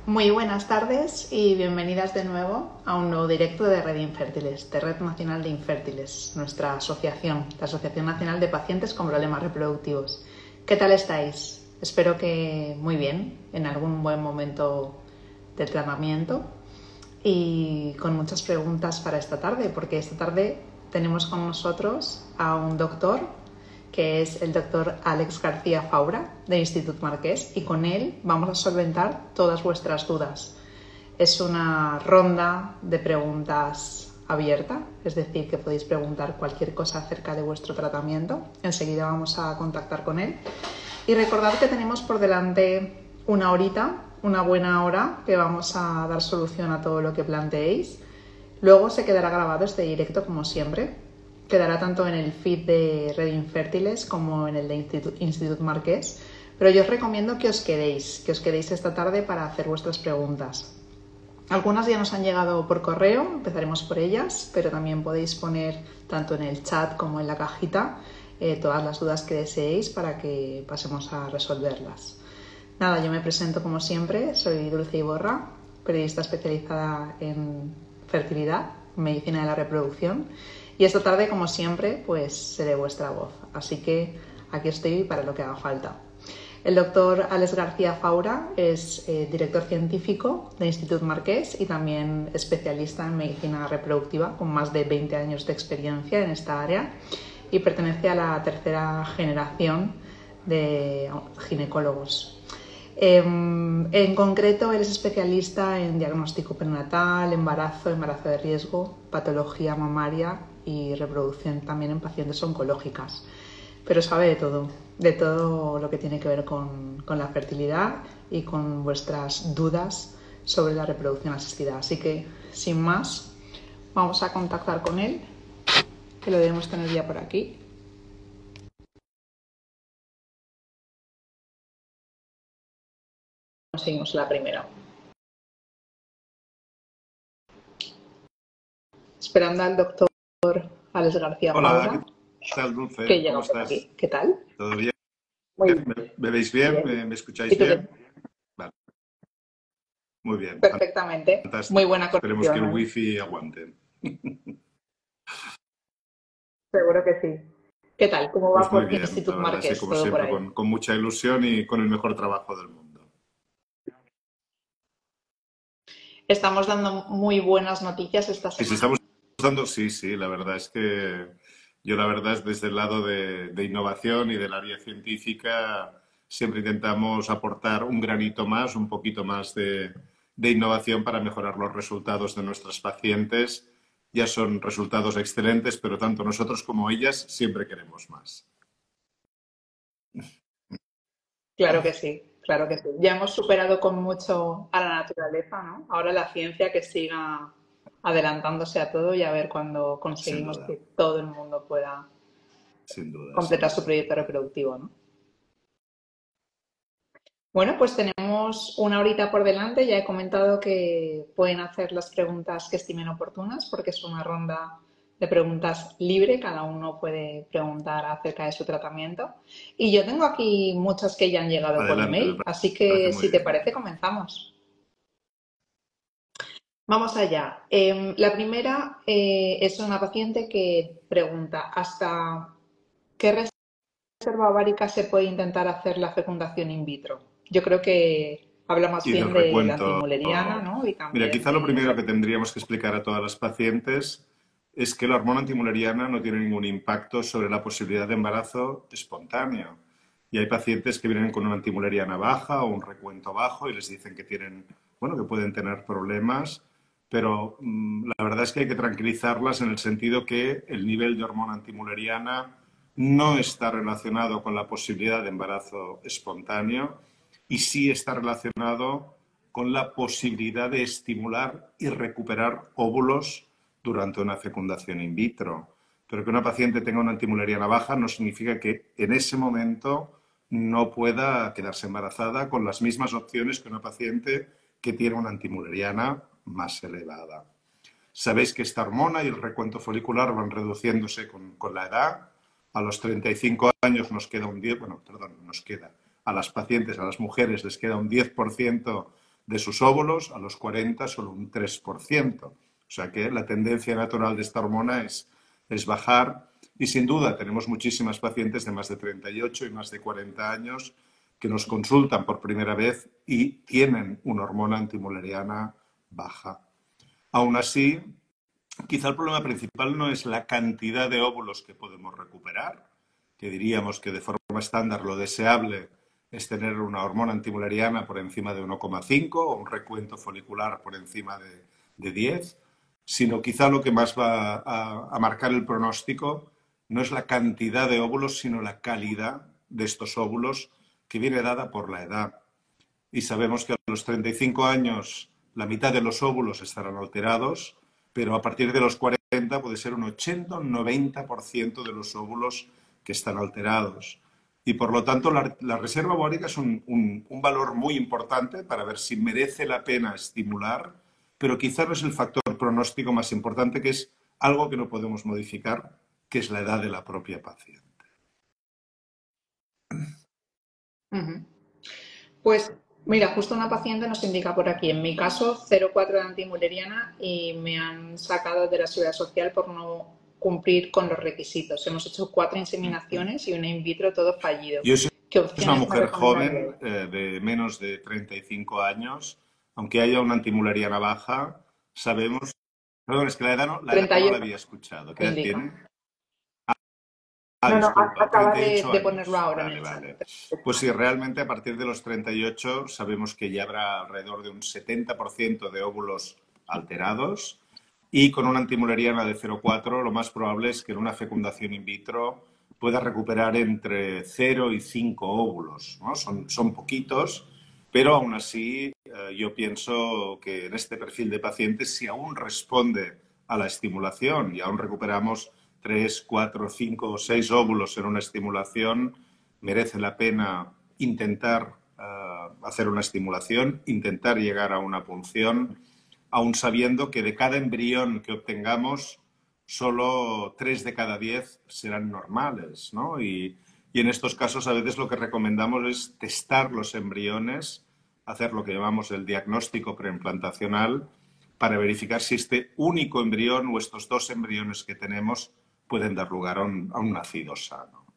Muy buenas tardes y bienvenidas de nuevo a un nuevo directo de Red Infértiles, de Red Nacional de Infértiles, nuestra asociación, la Asociación Nacional de Pacientes con Problemas Reproductivos. ¿Qué tal estáis? Espero que muy bien, en algún buen momento de tratamiento y con muchas preguntas para esta tarde, porque esta tarde tenemos con nosotros a un doctor que es el doctor Àlex García Faura, de Institut Marquès, y con él vamos a solventar todas vuestras dudas. Es una ronda de preguntas abierta, es decir, que podéis preguntar cualquier cosa acerca de vuestro tratamiento. Enseguida vamos a contactar con él. Y recordad que tenemos por delante una horita, una buena hora, que vamos a dar solución a todo lo que planteéis. Luego se quedará grabado este directo como siempre. Quedará tanto en el feed de Red Infértiles como en el de Institut Marquès, pero yo os recomiendo que os quedéis esta tarde para hacer vuestras preguntas. Algunas ya nos han llegado por correo, empezaremos por ellas, pero también podéis poner tanto en el chat como en la cajita todas las dudas que deseéis para que pasemos a resolverlas. Nada, yo me presento como siempre, soy Dulce Iborra, periodista especializada en fertilidad, medicina de la reproducción. Y esta tarde, como siempre, pues seré vuestra voz. Así que aquí estoy para lo que haga falta. El doctor Àlex García Faura es director científico de Institut Marquès y también especialista en medicina reproductiva con más de 20 años de experiencia en esta área y pertenece a la tercera generación de ginecólogos. En concreto, él es especialista en diagnóstico prenatal, embarazo de riesgo, patología mamaria y reproducción también en pacientes oncológicas. Pero sabe de todo lo que tiene que ver con la fertilidad y con vuestras dudas sobre la reproducción asistida. Así que, sin más, vamos a contactar con él, que lo debemos tener ya por aquí. Conseguimos la primera. Esperando al doctor Àlex García Faura. Hola, ¿qué tal, Dulce? Que llega ¿Cómo por estás? aquí. ¿Qué tal? ¿Todo bien? Muy bien. ¿Me veis bien? Bien. ¿Me escucháis bien? Vale. Muy bien, Perfectamente. Muy fantástico. buena Esperemos que el conexión, ¿eh? wifi aguante. Seguro que sí. ¿Qué tal? ¿Cómo va Pues muy por bien, la Institut verdad es que Marquès? como Todo por siempre ahí. con mucha ilusión y con el mejor trabajo del mundo. Estamos dando muy buenas noticias esta Sí, sí, semana. estamos dando, sí, la verdad es que yo la verdad es desde el lado de innovación y del área científica siempre intentamos aportar un granito más, un poquito más de innovación para mejorar los resultados de nuestras pacientes. Ya son resultados excelentes, pero tanto nosotros como ellas siempre queremos más. Claro que sí, claro que sí. Ya hemos superado con mucho a la naturaleza, ¿no? Ahora la ciencia que siga adelantándose a todo y a ver cuándo Sin conseguimos duda, que todo el mundo pueda sin duda, sin completar su duda. proyecto reproductivo, ¿no? Bueno, pues tenemos una horita por delante. Ya he comentado que pueden hacer las preguntas que estimen oportunas porque es una ronda de preguntas libre. Cada uno puede preguntar acerca de su tratamiento. Y yo tengo aquí muchas que ya han llegado por Adelante, email. Así parece que, muy si te bien. parece, comenzamos. Vamos allá. La primera es una paciente que pregunta ¿hasta qué reserva ovárica se puede intentar hacer la fecundación in vitro? Yo creo que habla más Y del bien de la recuento, antimuleriana, ¿no? Y mira, también quizá lo de... primero que tendríamos que explicar a todas las pacientes es que la hormona antimuleriana no tiene ningún impacto sobre la posibilidad de embarazo espontáneo. Y hay pacientes que vienen con una antimuleriana baja o un recuento bajo y les dicen que tienen, bueno, que pueden tener problemas, pero la verdad es que hay que tranquilizarlas en el sentido que el nivel de hormona antimuleriana no está relacionado con la posibilidad de embarazo espontáneo y sí está relacionado con la posibilidad de estimular y recuperar óvulos durante una fecundación in vitro. Pero que una paciente tenga una antimuleriana baja no significa que en ese momento no pueda quedarse embarazada con las mismas opciones que una paciente que tiene una antimuleriana más elevada. Sabéis que esta hormona y el recuento folicular van reduciéndose con la edad. A los 35 años nos queda un 10, bueno, perdón, nos queda a las pacientes, a las mujeres les queda un 10% de sus óvulos, a los 40 solo un 3%. O sea que la tendencia natural de esta hormona es bajar y sin duda tenemos muchísimas pacientes de más de 38 y más de 40 años que nos consultan por primera vez y tienen una hormona antimuleriana baja. Aún así, quizá el problema principal no es la cantidad de óvulos que podemos recuperar, que diríamos que de forma estándar lo deseable es tener una hormona antimuleriana por encima de 1,5 o un recuento folicular por encima de 10, sino quizá lo que más va a marcar el pronóstico no es la cantidad de óvulos, sino la calidad de estos óvulos, que viene dada por la edad. Y sabemos que a los 35 años la mitad de los óvulos estarán alterados, pero a partir de los 40 puede ser un 80 o un 90% de los óvulos que están alterados. Y por lo tanto la reserva ovárica es un valor muy importante para ver si merece la pena estimular, pero quizá no es el factor pronóstico más importante, que es algo que no podemos modificar, que es la edad de la propia paciente. Pues mira, justo una paciente nos indica por aquí, en mi caso 0,4 de antimuleriana y me han sacado de la seguridad social por no cumplir con los requisitos. Hemos hecho 4 inseminaciones y una in vitro, todo fallido. Yo soy ¿Qué una opciones me mujer recomendaríais? joven de menos de 35 años, aunque haya una antimuleriana baja, sabemos... Perdón, es que la edad no la 38 había escuchado. ¿Qué me edad indica. tiene? Ah, No, no, disculpa, acaba 38 de ponerlo años. ahora en Vale, el chat. vale. Pues sí, realmente a partir de los 38 sabemos que ya habrá alrededor de un 70% de óvulos alterados y con una antimuleriana de 0,4 lo más probable es que en una fecundación in vitro pueda recuperar entre 0 y 5 óvulos, ¿no? Son poquitos, pero aún así yo pienso que en este perfil de pacientes, si aún responde a la estimulación y aún recuperamos 3, 4, 5 o 6 óvulos en una estimulación, merece la pena intentar hacer una estimulación, intentar llegar a una punción, aun sabiendo que de cada embrión que obtengamos, solo 3 de cada 10 serán normales, ¿no? Y en estos casos a veces lo que recomendamos es testar los embriones, hacer lo que llamamos el diagnóstico preimplantacional, para verificar si este único embrión o estos 2 embriones que tenemos pueden dar lugar a un nacido sano.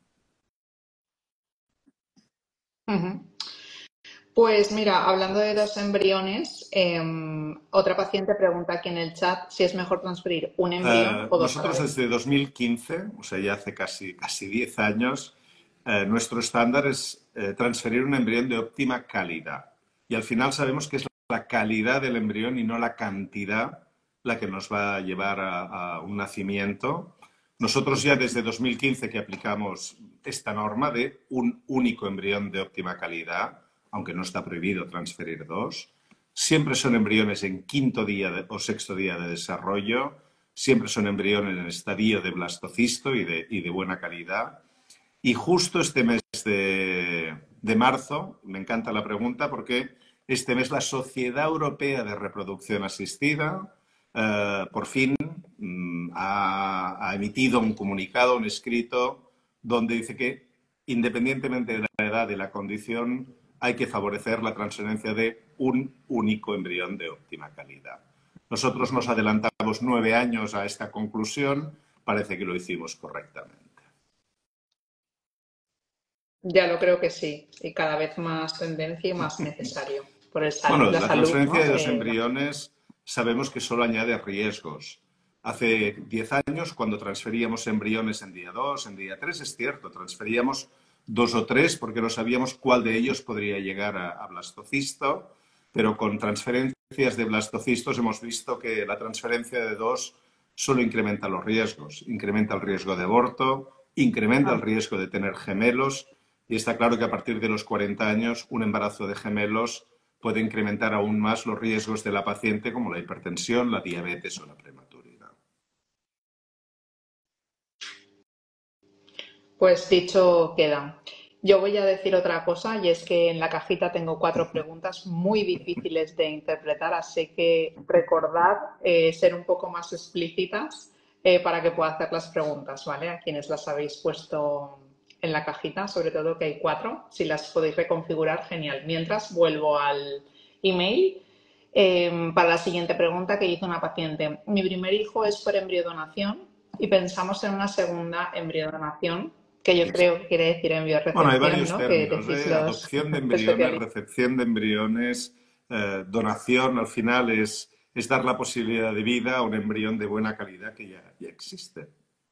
Pues mira, hablando de 2 embriones, otra paciente pregunta aquí en el chat si es mejor transferir un embrión o 2 a la Nosotros vez. desde 2015, o sea, ya hace casi 10 años, nuestro estándar es transferir un embrión de óptima calidad. Y al final sabemos que es la calidad del embrión y no la cantidad la que nos va a llevar a un nacimiento. Nosotros ya desde 2015 que aplicamos esta norma de un único embrión de óptima calidad, aunque no está prohibido transferir 2. Siempre son embriones en quinto día o sexto día de desarrollo, siempre son embriones en estadio de blastocisto y de buena calidad. Y justo este mes de marzo, me encanta la pregunta porque este mes la Sociedad Europea de Reproducción Asistida por fin ha emitido un comunicado, un escrito, donde dice que independientemente de la edad y la condición, hay que favorecer la transferencia de un único embrión de óptima calidad. Nosotros nos adelantamos 9 años a esta conclusión, parece que lo hicimos correctamente. Ya lo creo que sí, y cada vez más tendencia y más necesario por Bueno, la la salud, transferencia ¿no? de 2 embriones sabemos que solo añade riesgos. Hace 10 años, cuando transferíamos embriones en día 2, en día 3, es cierto, transferíamos 2 o 3 porque no sabíamos cuál de ellos podría llegar a blastocisto, pero con transferencias de blastocistos hemos visto que la transferencia de 2 solo incrementa los riesgos, incrementa el riesgo de aborto, incrementa el riesgo de tener gemelos y está claro que a partir de los 40 años un embarazo de gemelos puede incrementar aún más los riesgos de la paciente, como la hipertensión, la diabetes o la prematuridad. Pues dicho queda. Yo voy a decir otra cosa y es que en la cajita tengo 4 preguntas muy difíciles de interpretar, así que recordad ser un poco más explícitas para que pueda hacer las preguntas, ¿vale? A quienes las habéis puesto en la cajita, sobre todo que hay 4, si las podéis reconfigurar, genial. Mientras vuelvo al email para la siguiente pregunta que hizo una paciente. Mi primer hijo es por embriodonación y pensamos en una segunda embriodonación, que yo creo que quiere decir Bueno, hay embriorrecepción, varios ¿no? Que términos, decís ¿eh? los Adopción de embriones, especialistas. recepción de embriones, donación, al final es dar la posibilidad de vida a un embrión de buena calidad que ya existe.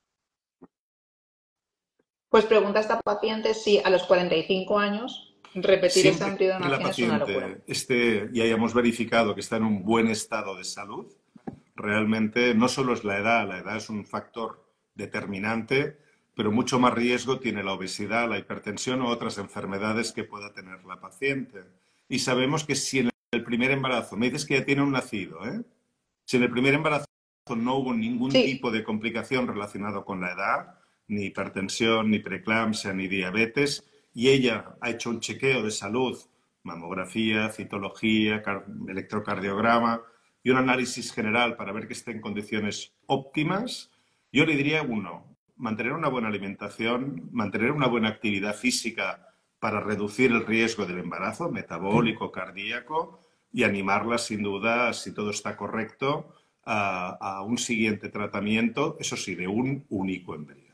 Pues pregunta a esta paciente si a los 45 años repetir esa Siempre que la embriodonación es una locura. paciente esté y hayamos verificado que está en un buen estado de salud, realmente no solo es la edad es un factor determinante, pero mucho más riesgo tiene la obesidad, la hipertensión u otras enfermedades que pueda tener la paciente. Y sabemos que si en el primer embarazo, me dices que ya tiene un nacido, ¿eh? Si en el primer embarazo no hubo ningún Sí, tipo de complicación relacionada con la edad, ni hipertensión, ni preeclampsia, ni diabetes, y ella ha hecho un chequeo de salud, mamografía, citología, electrocardiograma y un análisis general para ver que esté en condiciones óptimas, yo le diría uno, mantener una buena alimentación, mantener una buena actividad física para reducir el riesgo del embarazo metabólico, cardíaco, y animarla sin duda, si todo está correcto, a un siguiente tratamiento, eso sí, de un único embrión.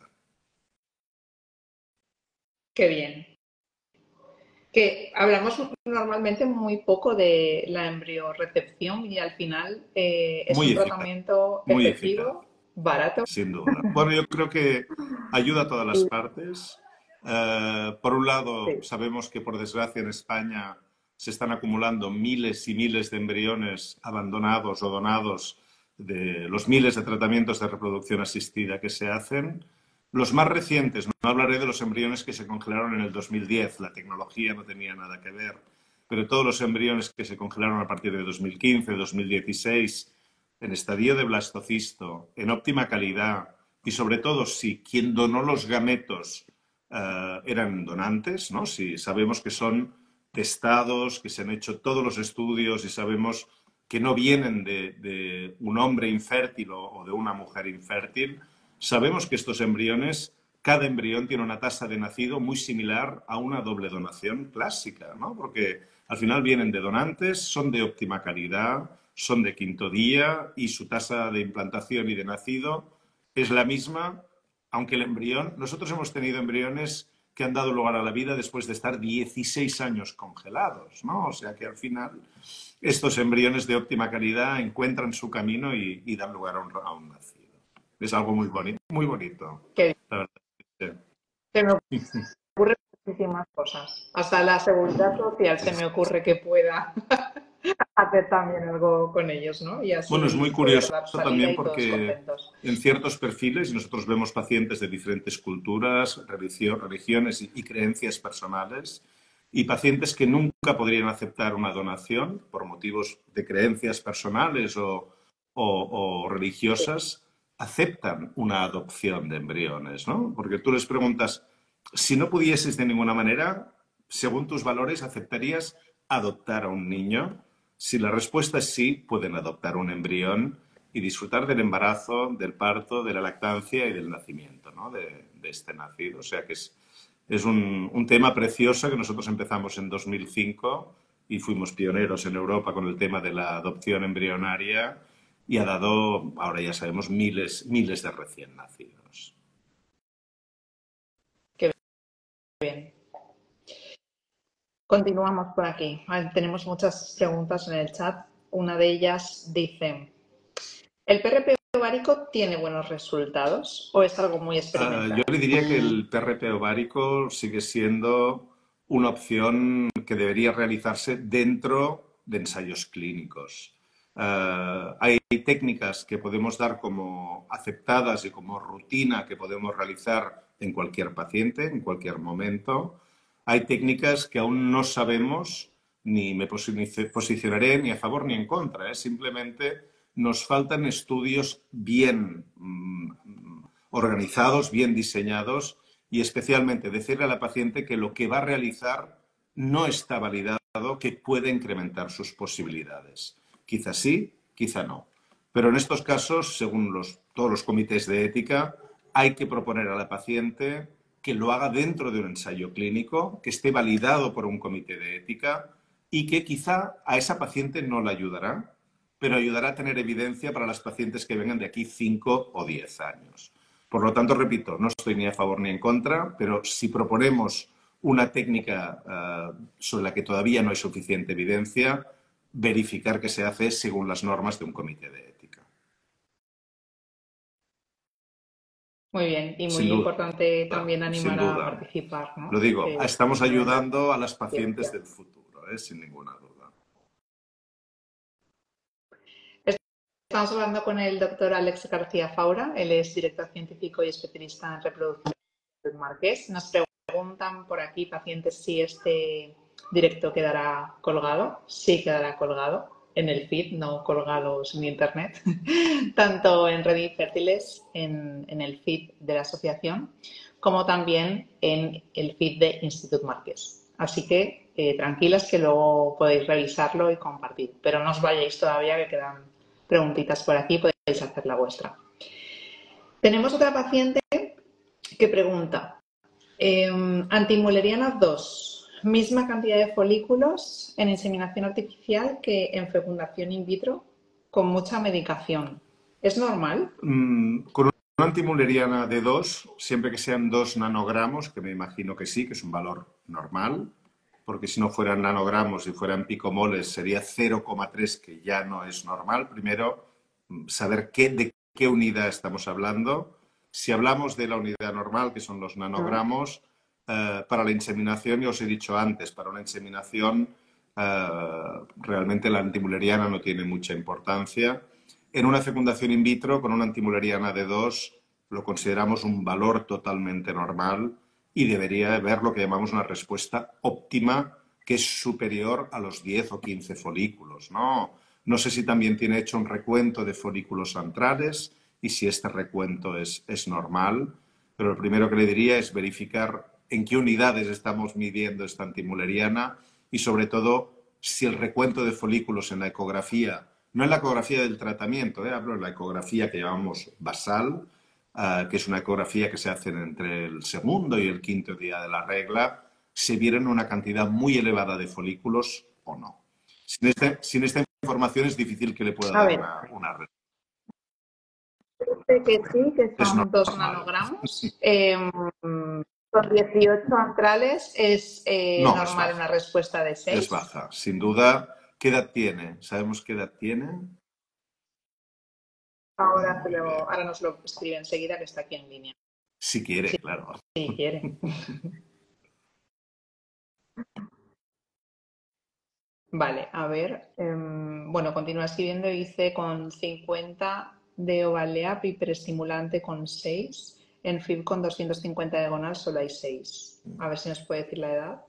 qué bien. Que hablamos normalmente muy poco de la embriorrecepción y al final es Muy un eficaz, tratamiento muy eficaz. efectivo, barato. Sin duda. Bueno, yo creo que ayuda a todas las Y, partes. Por un lado, sí, sabemos que por desgracia en España se están acumulando miles y miles de embriones abandonados o donados de los miles de tratamientos de reproducción asistida que se hacen. Los más recientes, no hablaré de los embriones que se congelaron en el 2010, la tecnología no tenía nada que ver, pero todos los embriones que se congelaron a partir de 2015, 2016, en estadio de blastocisto, en óptima calidad y sobre todo si quien donó los gametos eran donantes, ¿no? Si sabemos que son testados, que se han hecho todos los estudios y sabemos que no vienen de un hombre infértil o de una mujer infértil, sabemos que estos embriones, cada embrión tiene una tasa de nacido muy similar a una doble donación clásica, ¿no? Porque al final vienen de donantes, son de óptima calidad, son de quinto día y su tasa de implantación y de nacido es la misma, aunque el embrión, nosotros hemos tenido embriones que han dado lugar a la vida después de estar 16 años congelados, ¿no? O sea que al final estos embriones de óptima calidad encuentran su camino y dan lugar a un nacido. Es algo muy bonito, que la verdad. se me ocurren muchísimas cosas. Hasta la seguridad social se me ocurre que pueda hacer también algo con ellos, ¿no? Y Bueno, es muy así poder curioso dar salida también y todos porque contentos. en ciertos perfiles, y nosotros vemos pacientes de diferentes culturas, religiones y creencias personales, y pacientes que nunca podrían aceptar una donación por motivos de creencias personales o Sí, religiosas, aceptan una adopción de embriones, ¿no? Porque tú les preguntas, si no pudieses de ninguna manera, según tus valores, ¿aceptarías adoptar a un niño? Si la respuesta es sí, pueden adoptar un embrión y disfrutar del embarazo, del parto, de la lactancia y del nacimiento, ¿no? de este nacido. O sea que es un tema precioso que nosotros empezamos en 2005 y fuimos pioneros en Europa con el tema de la adopción embrionaria y ha dado, ahora ya sabemos, miles de recién nacidos. qué bien. Continuamos por aquí. Tenemos muchas preguntas en el chat. Una de ellas dice, ¿el PRP ovárico tiene buenos resultados o es algo muy Yo experimental? le diría que el PRP ovárico sigue siendo una opción que debería realizarse dentro de ensayos clínicos. Hay técnicas que podemos dar como aceptadas y como rutina que podemos realizar en cualquier paciente, en cualquier momento. Hay técnicas que aún no sabemos, ni me posicionaré ni a favor ni en contra. Simplemente nos faltan estudios bien organizados, bien diseñados y especialmente decirle a la paciente que lo que va a realizar no está validado, que puede incrementar sus posibilidades. Quizá sí, quizá no. Pero en estos casos, según todos los comités de ética, hay que proponer a la paciente que lo haga dentro de un ensayo clínico, que esté validado por un comité de ética y que quizá a esa paciente no la ayudará, pero ayudará a tener evidencia para las pacientes que vengan de aquí 5 o 10 años. Por lo tanto, repito, no estoy ni a favor ni en contra, pero si proponemos una técnica sobre la que todavía no hay suficiente evidencia, verificar que se hace según las normas de un comité de ética. Muy bien, y muy Sin duda, importante también sin animar a duda. participar, ¿no? Lo digo, estamos De la ayudando a las pacientes ciencia. del futuro, sin ninguna duda. Estamos hablando con el doctor Alex García Faura, él es director científico y especialista en reproducción del Marqués. Nos preguntan por aquí, pacientes, si este directo quedará colgado. Sí, quedará colgado en el feed, no colgados en internet, tanto en Red Infértiles, en el feed de la asociación, como también en el feed de Institut Marqués. Así que tranquilas que luego podéis revisarlo y compartir. Pero no os vayáis todavía, que quedan preguntitas por aquí, podéis hacer la vuestra. Tenemos otra paciente que pregunta, antimuleriana 2, misma cantidad de folículos en inseminación artificial que en fecundación in vitro, con mucha medicación. ¿Es normal? Con una antimuleriana de 2, siempre que sean 2 nanogramos, que me imagino que sí, que es un valor normal, porque si no fueran nanogramos y fueran picomoles sería 0,3, que ya no es normal. Primero, saber de qué unidad estamos hablando. Si hablamos de la unidad normal, que son los nanogramos, para la inseminación, ya os he dicho antes, para una inseminación realmente la antimuleriana no tiene mucha importancia. En una fecundación in vitro, con una antimuleriana de 2, lo consideramos un valor totalmente normal y debería haber lo que llamamos una respuesta óptima, que es superior a los 10 o 15 folículos. No sé si también tiene hecho un recuento de folículos antrales y si este recuento es normal, pero lo primero que le diría es verificar en qué unidades estamos midiendo esta antimuleriana y, sobre todo, si el recuento de folículos en la ecografía, no en la ecografía del tratamiento, hablo de la ecografía que llamamos basal, que es una ecografía que se hace entre el segundo y el quinto día de la regla, se vieron una cantidad muy elevada de folículos o no. Sin esta información es difícil que le pueda dar una respuesta. Que sí, que Es son 2 normal. nanogramos. Con 18 antrales es No, normal una respuesta de 6. Es baja, sin duda. ¿Qué edad tiene? ¿Sabemos qué edad tiene? Ahora nos lo escribe enseguida, que está aquí en línea. Si quiere, sí, claro. Si quiere. Vale, a ver. Bueno, continúa escribiendo y dice con 50 de Ovaleap y preestimulante con 6. En FIB con 250 de Gonal solo hay 6. A ver si nos puede decir la edad.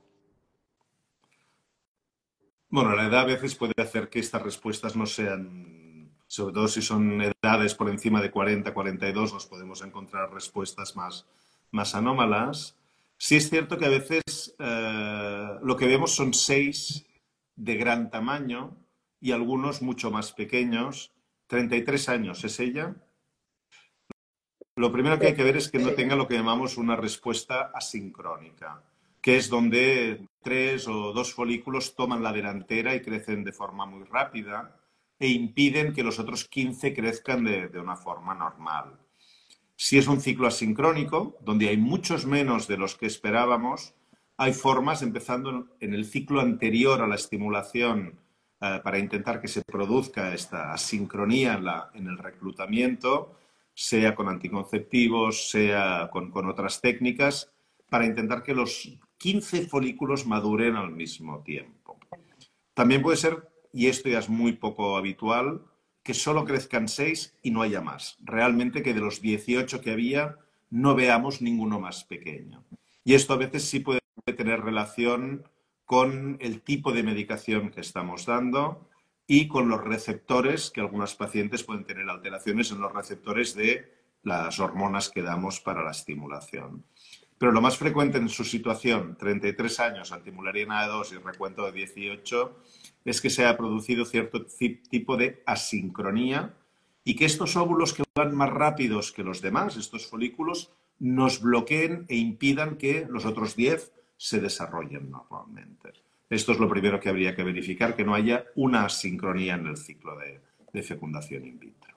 Bueno, la edad a veces puede hacer que estas respuestas no sean, sobre todo si son edades por encima de 40, 42, nos podemos encontrar respuestas más anómalas. Sí es cierto que a veces lo que vemos son 6 de gran tamaño y algunos mucho más pequeños. 33 años, ¿es ella? Lo primero que hay que ver es que no tenga lo que llamamos una respuesta asincrónica, que es donde 3 o 2 folículos toman la delantera y crecen de forma muy rápida e impiden que los otros 15 crezcan de una forma normal. Si es un ciclo asincrónico, donde hay muchos menos de los que esperábamos, hay formas, empezando en el ciclo anterior a la estimulación, para intentar que se produzca esta asincronía en el reclutamiento, sea con anticonceptivos, sea con otras técnicas, para intentar que los 15 folículos maduren al mismo tiempo. También puede ser, y esto ya es muy poco habitual, que solo crezcan 6 y no haya más. Realmente que de los 18 que había no veamos ninguno más pequeño. Y esto a veces sí puede tener relación con el tipo de medicación que estamos dando y con los receptores, que algunas pacientes pueden tener alteraciones en los receptores de las hormonas que damos para la estimulación. Pero lo más frecuente en su situación, 33 años, antimuleriana de 2 y recuento de 18, es que se ha producido cierto tipo de asincronía y que estos óvulos que van más rápidos que los demás, estos folículos, nos bloqueen e impidan que los otros 10 se desarrollen normalmente. Esto es lo primero que habría que verificar, que no haya una asincronía en el ciclo de fecundación in vitro.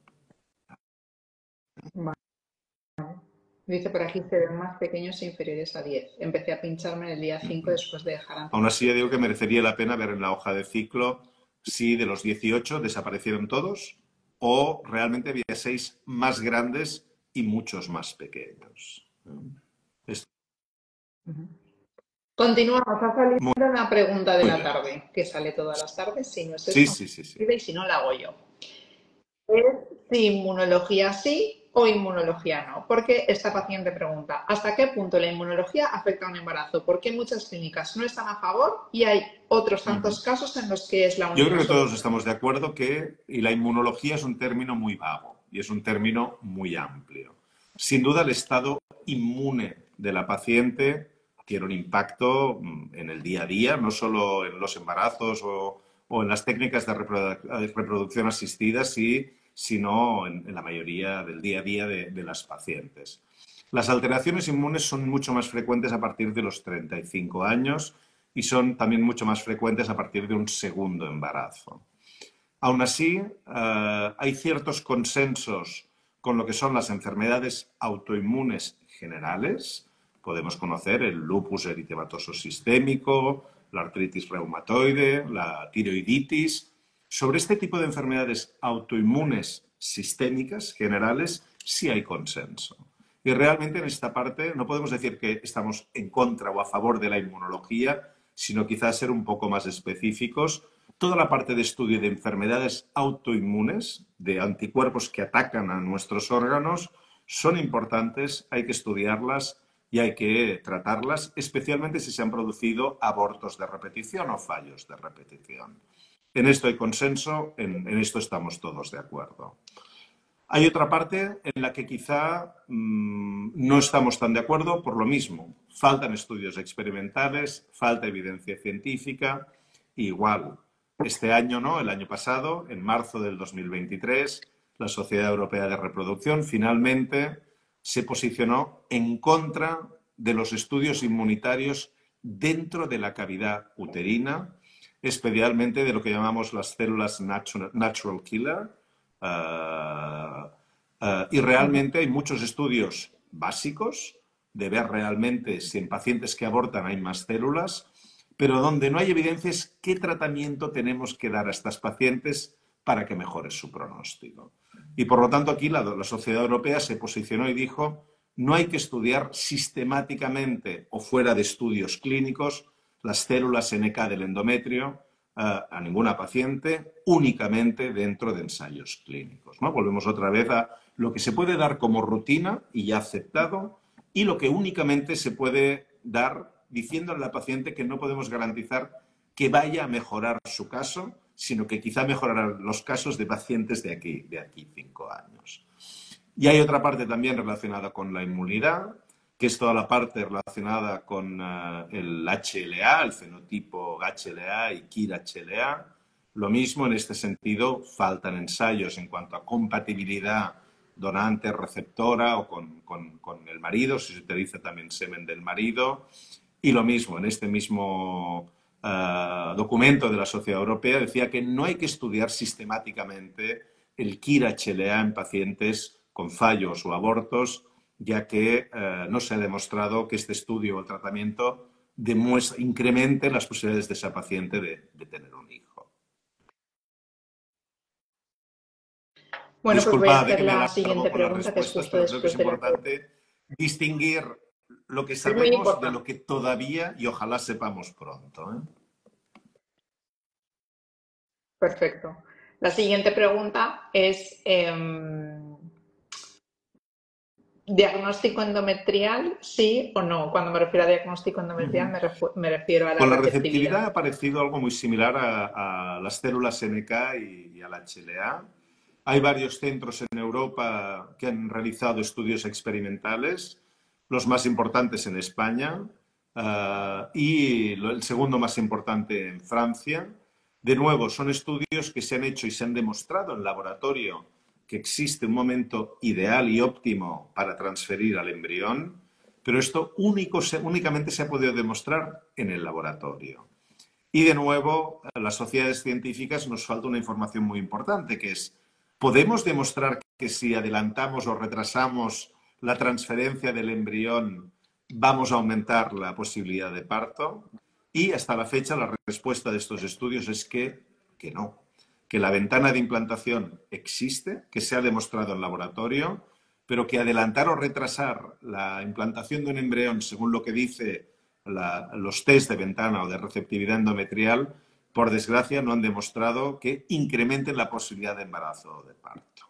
Vale. Dice por aquí, se ven más pequeños e inferiores a 10. Empecé a pincharme en el día 5 después de dejar Aún así, yo anticonceptivos. digo que merecería la pena ver en la hoja de ciclo si de los 18 desaparecieron todos o realmente había 6 más grandes y muchos más pequeños. Esto Ujú. Continuamos. Ha salido muy, una pregunta de muy la bien. tarde, que sale todas las tardes. Si no es Sí, esta, sí, sí, sí. y si no, la hago yo. Es si inmunología sí o inmunología no. Porque esta paciente pregunta, ¿hasta qué punto la inmunología afecta a un embarazo? Porque muchas clínicas no están a favor y hay otros tantos casos en los que es la Yo única creo que todos solución. estamos de acuerdo y la inmunología es un término muy vago y es un término muy amplio. Sin duda, el estado inmune de la paciente tiene un impacto en el día a día, no solo en los embarazos o en las técnicas de reproducción asistida, sino en la mayoría del día a día de las pacientes. Las alteraciones inmunes son mucho más frecuentes a partir de los 35 años y son también mucho más frecuentes a partir de un segundo embarazo. Aún así, hay ciertos consensos con lo que son las enfermedades autoinmunes generales. Podemos conocer el lupus eritematoso sistémico, la artritis reumatoide, la tiroiditis. Sobre este tipo de enfermedades autoinmunes sistémicas generales sí hay consenso. Y realmente en esta parte no podemos decir que estamos en contra o a favor de la inmunología, sino quizás ser un poco más específicos. Toda la parte de estudio de enfermedades autoinmunes, de anticuerpos que atacan a nuestros órganos, son importantes, hay que estudiarlas y hay que tratarlas, especialmente si se han producido abortos de repetición o fallos de repetición. En esto hay consenso, en esto estamos todos de acuerdo. Hay otra parte en la que quizá no estamos tan de acuerdo por lo mismo. Faltan estudios experimentales, falta evidencia científica. Igual, este año, ¿no? El año pasado, en marzo del 2023, la Sociedad Europea de Reproducción finalmente se posicionó en contra de los estudios inmunitarios dentro de la cavidad uterina, especialmente de lo que llamamos las células natural killer, y realmente hay muchos estudios básicos de ver realmente si en pacientes que abortan hay más células, pero donde no hay evidencia es qué tratamiento tenemos que dar a estas pacientes para que mejore su pronóstico. Y por lo tanto aquí la Sociedad Europea se posicionó y dijo no hay que estudiar sistemáticamente o fuera de estudios clínicos las células NK del endometrio, a ninguna paciente, únicamente dentro de ensayos clínicos, ¿no? Volvemos otra vez a lo que se puede dar como rutina y ya aceptado y lo que únicamente se puede dar diciéndole a la paciente que no podemos garantizar que vaya a mejorar su caso, sino que quizá mejorará los casos de pacientes de aquí 5 años. Y hay otra parte también relacionada con la inmunidad, que es toda la parte relacionada con el HLA, el fenotipo HLA y KIR-HLA. Lo mismo en este sentido, faltan ensayos en cuanto a compatibilidad donante-receptora o con el marido, si se utiliza también semen del marido. Y lo mismo, en este mismo documento de la Sociedad Europea decía que no hay que estudiar sistemáticamente el KIR-HLA en pacientes con fallos o abortos, ya que no se ha demostrado que este estudio o el tratamiento incremente las posibilidades de esa paciente de tener un hijo. Bueno, pues voy a Disculpad hacer que me la alargo siguiente con las pregunta, que es respuestas, justo pero creo que es después de la que... importante distinguir lo que Es muy sabemos de lo importante. que todavía y ojalá sepamos pronto, ¿eh? Perfecto. La siguiente pregunta es, ¿diagnóstico endometrial, sí o no? Cuando me refiero a diagnóstico endometrial me refiero a la Con la receptividad. receptividad ha aparecido algo muy similar a las células NK y al HLA. Hay varios centros en Europa que han realizado estudios experimentales, los más importantes en España y el segundo más importante en Francia. De nuevo, son estudios que se han hecho y se han demostrado en laboratorio que existe un momento ideal y óptimo para transferir al embrión, pero esto únicamente se ha podido demostrar en el laboratorio. Y de nuevo, a las sociedades científicas nos falta una información muy importante, que es, ¿podemos demostrar que si adelantamos o retrasamos la transferencia del embrión, vamos a aumentar la posibilidad de parto? Y hasta la fecha la respuesta de estos estudios es que no, que la ventana de implantación existe, que se ha demostrado en laboratorio, pero que adelantar o retrasar la implantación de un embrión según lo que dice los test de ventana o de receptividad endometrial, por desgracia, no han demostrado que incrementen la posibilidad de embarazo o de parto.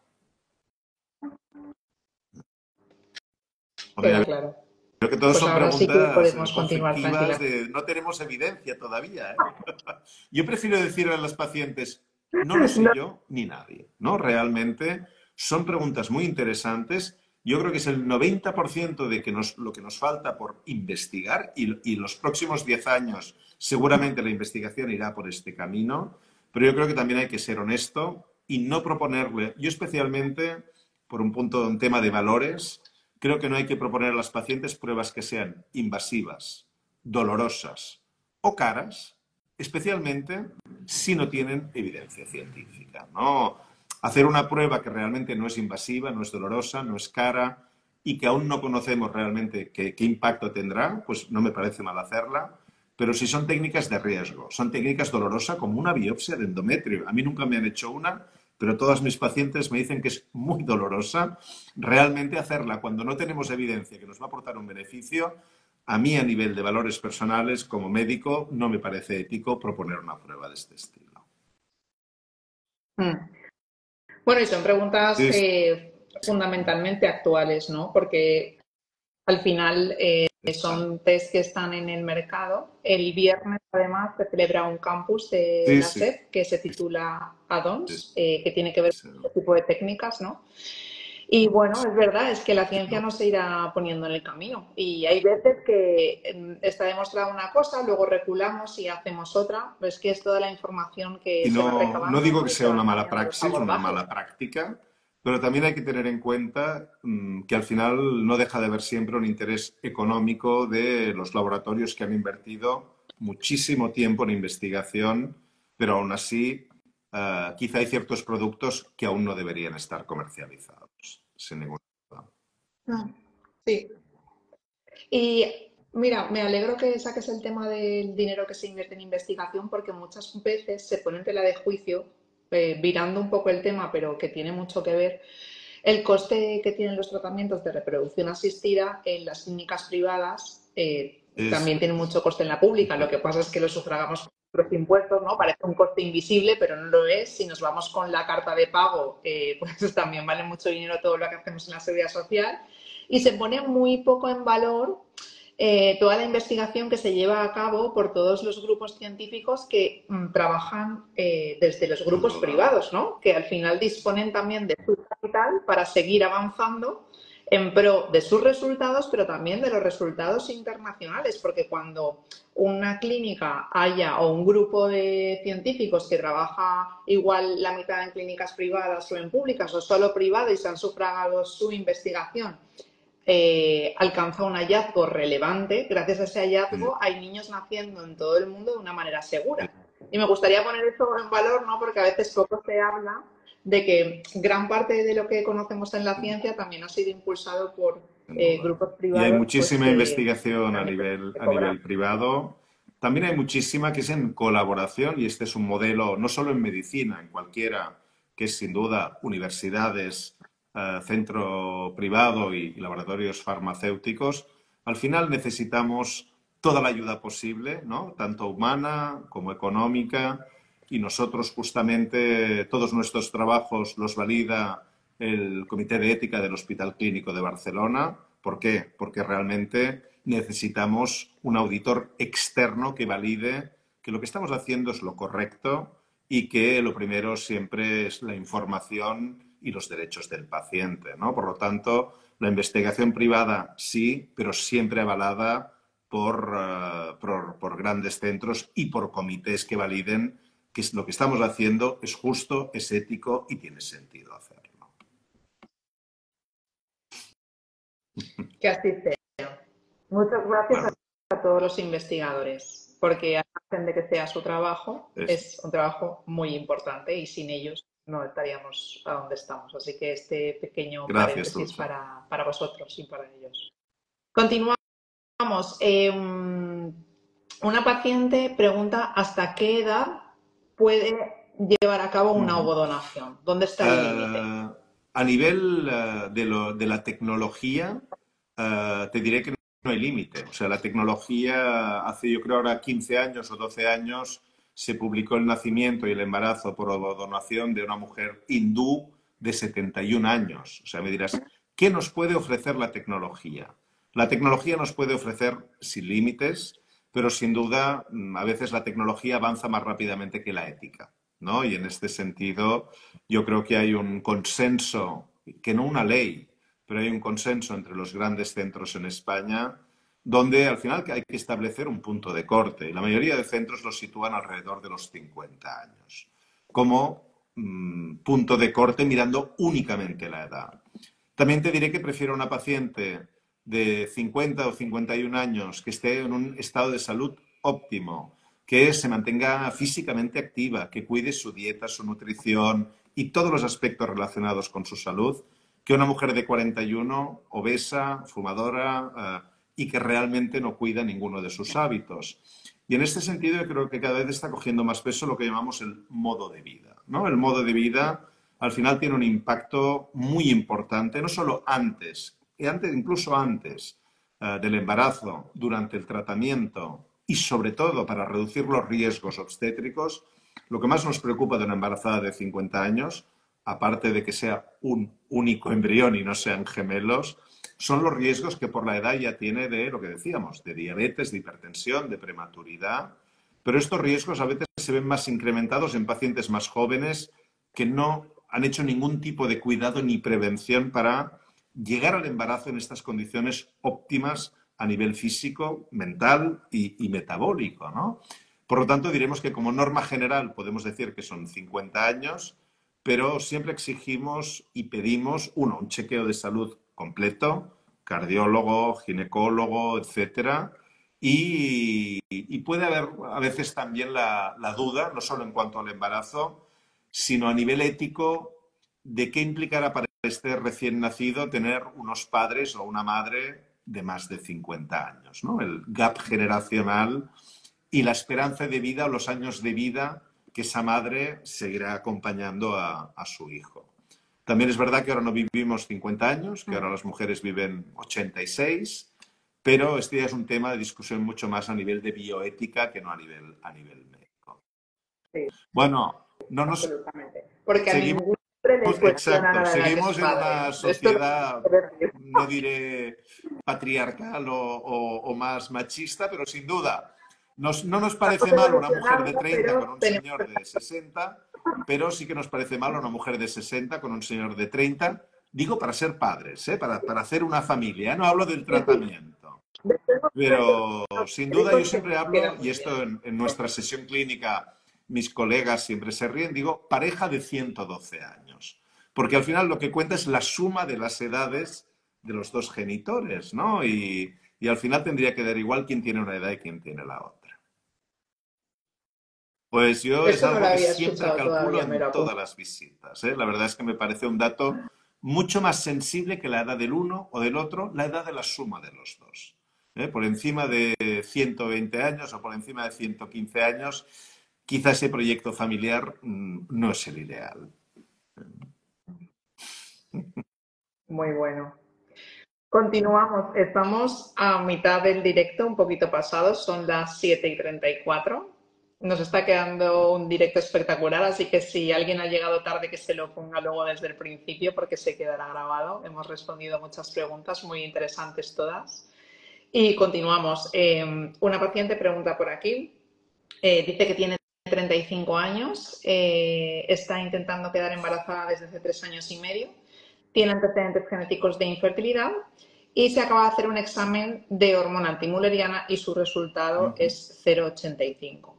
Queda claro. Creo que todas Pues son ahora sí que preguntas podemos continuar conflictivas tranquila. de no tenemos evidencia todavía. Yo prefiero decirle a los pacientes, no lo sé yo ni nadie, ¿no? Realmente son preguntas muy interesantes. Yo creo que es el 90% de lo que nos falta por investigar y los próximos 10 años seguramente la investigación irá por este camino, pero yo creo que también hay que ser honesto y no proponerle, yo especialmente por un tema de valores, creo que no hay que proponer a las pacientes pruebas que sean invasivas, dolorosas o caras, especialmente si no tienen evidencia científica, ¿no? Hacer una prueba que realmente no es invasiva, no es dolorosa, no es cara y que aún no conocemos realmente qué impacto tendrá, pues no me parece mal hacerla. Pero si son técnicas de riesgo, son técnicas dolorosas como una biopsia de endometrio. A mí nunca me han hecho una, pero todas mis pacientes me dicen que es muy dolorosa. Realmente hacerla cuando no tenemos evidencia que nos va a aportar un beneficio, a mí a nivel de valores personales como médico no me parece ético proponer una prueba de este estilo. Bueno, y son preguntas Sí, fundamentalmente actuales, ¿no? Porque al final son test que están en el mercado. El viernes, además, se celebra un campus de sí, la sí, SEP que se titula sí, Add-ons, que tiene que ver sí. con este tipo de técnicas, ¿no? Y bueno, es verdad, es que la ciencia nos irá poniendo en el camino. Y hay veces que está demostrada una cosa, luego reculamos y hacemos otra. Pero es que es toda la información que Y se va no recabando, digo ¿no? que Y se sea una van mala cambiando los praxis, una abordajes. mala práctica, pero también hay que tener en cuenta que al final no deja de haber siempre un interés económico de los laboratorios que han invertido muchísimo tiempo en investigación, pero aún así quizá hay ciertos productos que aún no deberían estar comercializados, sin ninguna duda. Sí. Y mira, me alegro que saques el tema del dinero que se invierte en investigación porque muchas veces se pone en tela de juicio, virando un poco el tema, pero que tiene mucho que ver, el coste que tienen los tratamientos de reproducción asistida en las clínicas privadas. Es, También tiene mucho coste en la pública, lo que pasa es que lo sufragamos con los impuestos, ¿no? Parece un coste invisible, pero no lo es. Si nos vamos con la carta de pago, pues también vale mucho dinero todo lo que hacemos en la seguridad social y se pone muy poco en valor toda la investigación que se lleva a cabo por todos los grupos científicos que trabajan desde los sin grupos duda. privados, ¿no? Que al final disponen también de su capital para seguir avanzando en pro de sus resultados, pero también de los resultados internacionales, porque cuando una clínica haya o un grupo de científicos que trabaja igual la mitad en clínicas privadas o en públicas o solo privadas y se han sufragado su investigación, alcanza un hallazgo relevante, gracias a ese Sí, hallazgo hay niños naciendo en todo el mundo de una manera segura. Y me gustaría poner esto en valor, ¿no? Porque a veces poco se habla de que gran parte de lo que conocemos en la ciencia también ha sido impulsado por sin duda. grupos Y hay privados, pues muchísima que investigación también se a cobran. nivel privado. También hay muchísima que es en colaboración y este es un modelo no solo en medicina, en cualquiera, que es sin duda universidades, centro privado y laboratorios farmacéuticos. Al final necesitamos toda la ayuda posible, ¿no? Tanto humana como económica, y nosotros justamente todos nuestros trabajos los valida el Comité de Ética del Hospital Clínico de Barcelona. ¿Por qué? Porque realmente necesitamos un auditor externo que valide que lo que estamos haciendo es lo correcto y que lo primero siempre es la información y los derechos del paciente, ¿no? Por lo tanto, la investigación privada sí, pero siempre avalada por grandes centros y por comités que validen que lo que estamos haciendo es justo, es ético y tiene sentido hacerlo. Que así sea. Muchas gracias Bueno, a todos los investigadores. porque hacen de que sea su trabajo, Es, es un trabajo muy importante y sin ellos no estaríamos a donde estamos. Así que este pequeño gracias, paréntesis Dulce. para vosotros y para ellos. Continuamos. Una paciente pregunta hasta qué edad puede llevar a cabo una Ujú. ovodonación. ¿Dónde está el límite? Eh, a nivel de la tecnología, te diré que no hay límite. O sea, la tecnología hace yo creo ahora 15 años o 12 años se publicó el nacimiento y el embarazo por donación de una mujer hindú de 71 años. O sea, me dirás, ¿qué nos puede ofrecer la tecnología? La tecnología nos puede ofrecer sin límites, pero sin duda a veces la tecnología avanza más rápidamente que la ética, ¿no? Y en este sentido yo creo que hay un consenso, que no una ley, pero hay un consenso entre los grandes centros en España donde al final hay que establecer un punto de corte. Y la mayoría de centros los sitúan alrededor de los 50 años como punto de corte mirando únicamente la edad. También te diré que prefiero una paciente de 50 o 51 años que esté en un estado de salud óptimo, que se mantenga físicamente activa, que cuide su dieta, su nutrición y todos los aspectos relacionados con su salud, que una mujer de 41, obesa, fumadora y que realmente no cuida ninguno de sus hábitos. Y en este sentido yo creo que cada vez está cogiendo más peso lo que llamamos el modo de vida, ¿no? El modo de vida al final tiene un impacto muy importante, no solo antes, incluso antes del embarazo, durante el tratamiento y sobre todo para reducir los riesgos obstétricos. Lo que más nos preocupa de una embarazada de 50 años, aparte de que sea un único embrión y no sean gemelos, son los riesgos que por la edad ya tiene de lo que decíamos, de diabetes, de hipertensión, de prematuridad. Pero estos riesgos a veces se ven más incrementados en pacientes más jóvenes que no han hecho ningún tipo de cuidado ni prevención para llegar al embarazo en estas condiciones óptimas a nivel físico, mental y metabólico, ¿no? Por lo tanto, diremos que como norma general podemos decir que son 50 años, pero siempre exigimos y pedimos, uno, un chequeo de salud completo, cardiólogo, ginecólogo, etcétera, y puede haber a veces también la duda, no solo en cuanto al embarazo, sino a nivel ético, de qué implicará para este recién nacido tener unos padres o una madre de más de 50 años, ¿no? El gap generacional y la esperanza de vida o los años de vida que esa madre seguirá acompañando a su hijo. También es verdad que ahora no vivimos 50 años, que ahora las mujeres viven 86, pero este ya es un tema de discusión mucho más a nivel de bioética que no a nivel médico. Sí, Bueno, no nos absolutamente. Porque a seguimos. ningún hombre le cuestionan a Exacto, la edad que es seguimos en padre. una Esto lo sociedad, tengo que decir. no diré patriarcal o más machista, pero sin duda, no nos parece Estamos mal una mujer de evolucionando, 30 con pero un tenemos señor de 60, pero sí que nos parece mal una mujer de 60 con un señor de 30, digo para ser padres, ¿eh? Para hacer una familia, no hablo del que sí. tratamiento. Desde el momento Pero sin que duda yo médicos que siempre queda hablo, y muy bien. esto en nuestra sesión clínica mis colegas siempre se ríen, digo pareja de 112 años. Porque al final lo que cuenta es la suma de las edades de los dos genitores, ¿no? Y al final tendría que dar igual quién tiene una edad y quién tiene la otra. Pues yo es Eso no lo algo que había siempre escuchado calculo todavía, me en lo todas apunto. las visitas, ¿eh? La verdad es que me parece un dato mucho más sensible que la edad del uno o del otro, la edad de la suma de los dos. ¿Eh? Por encima de 120 años o por encima de 115 años, quizá ese proyecto familiar no es el ideal. Muy bueno. Continuamos. Estamos a mitad del directo, un poquito pasados, son las 7:34. Nos está quedando un directo espectacular, así que si alguien ha llegado tarde, que se lo ponga luego desde el principio porque se quedará grabado. Hemos respondido a muchas preguntas, muy interesantes todas. Y continuamos. Una paciente pregunta por aquí, dice que tiene 35 años, está intentando quedar embarazada desde hace 3 años y medio, tiene antecedentes genéticos de infertilidad y se acaba de hacer un examen de hormona antimuleriana y su resultado es 0,85.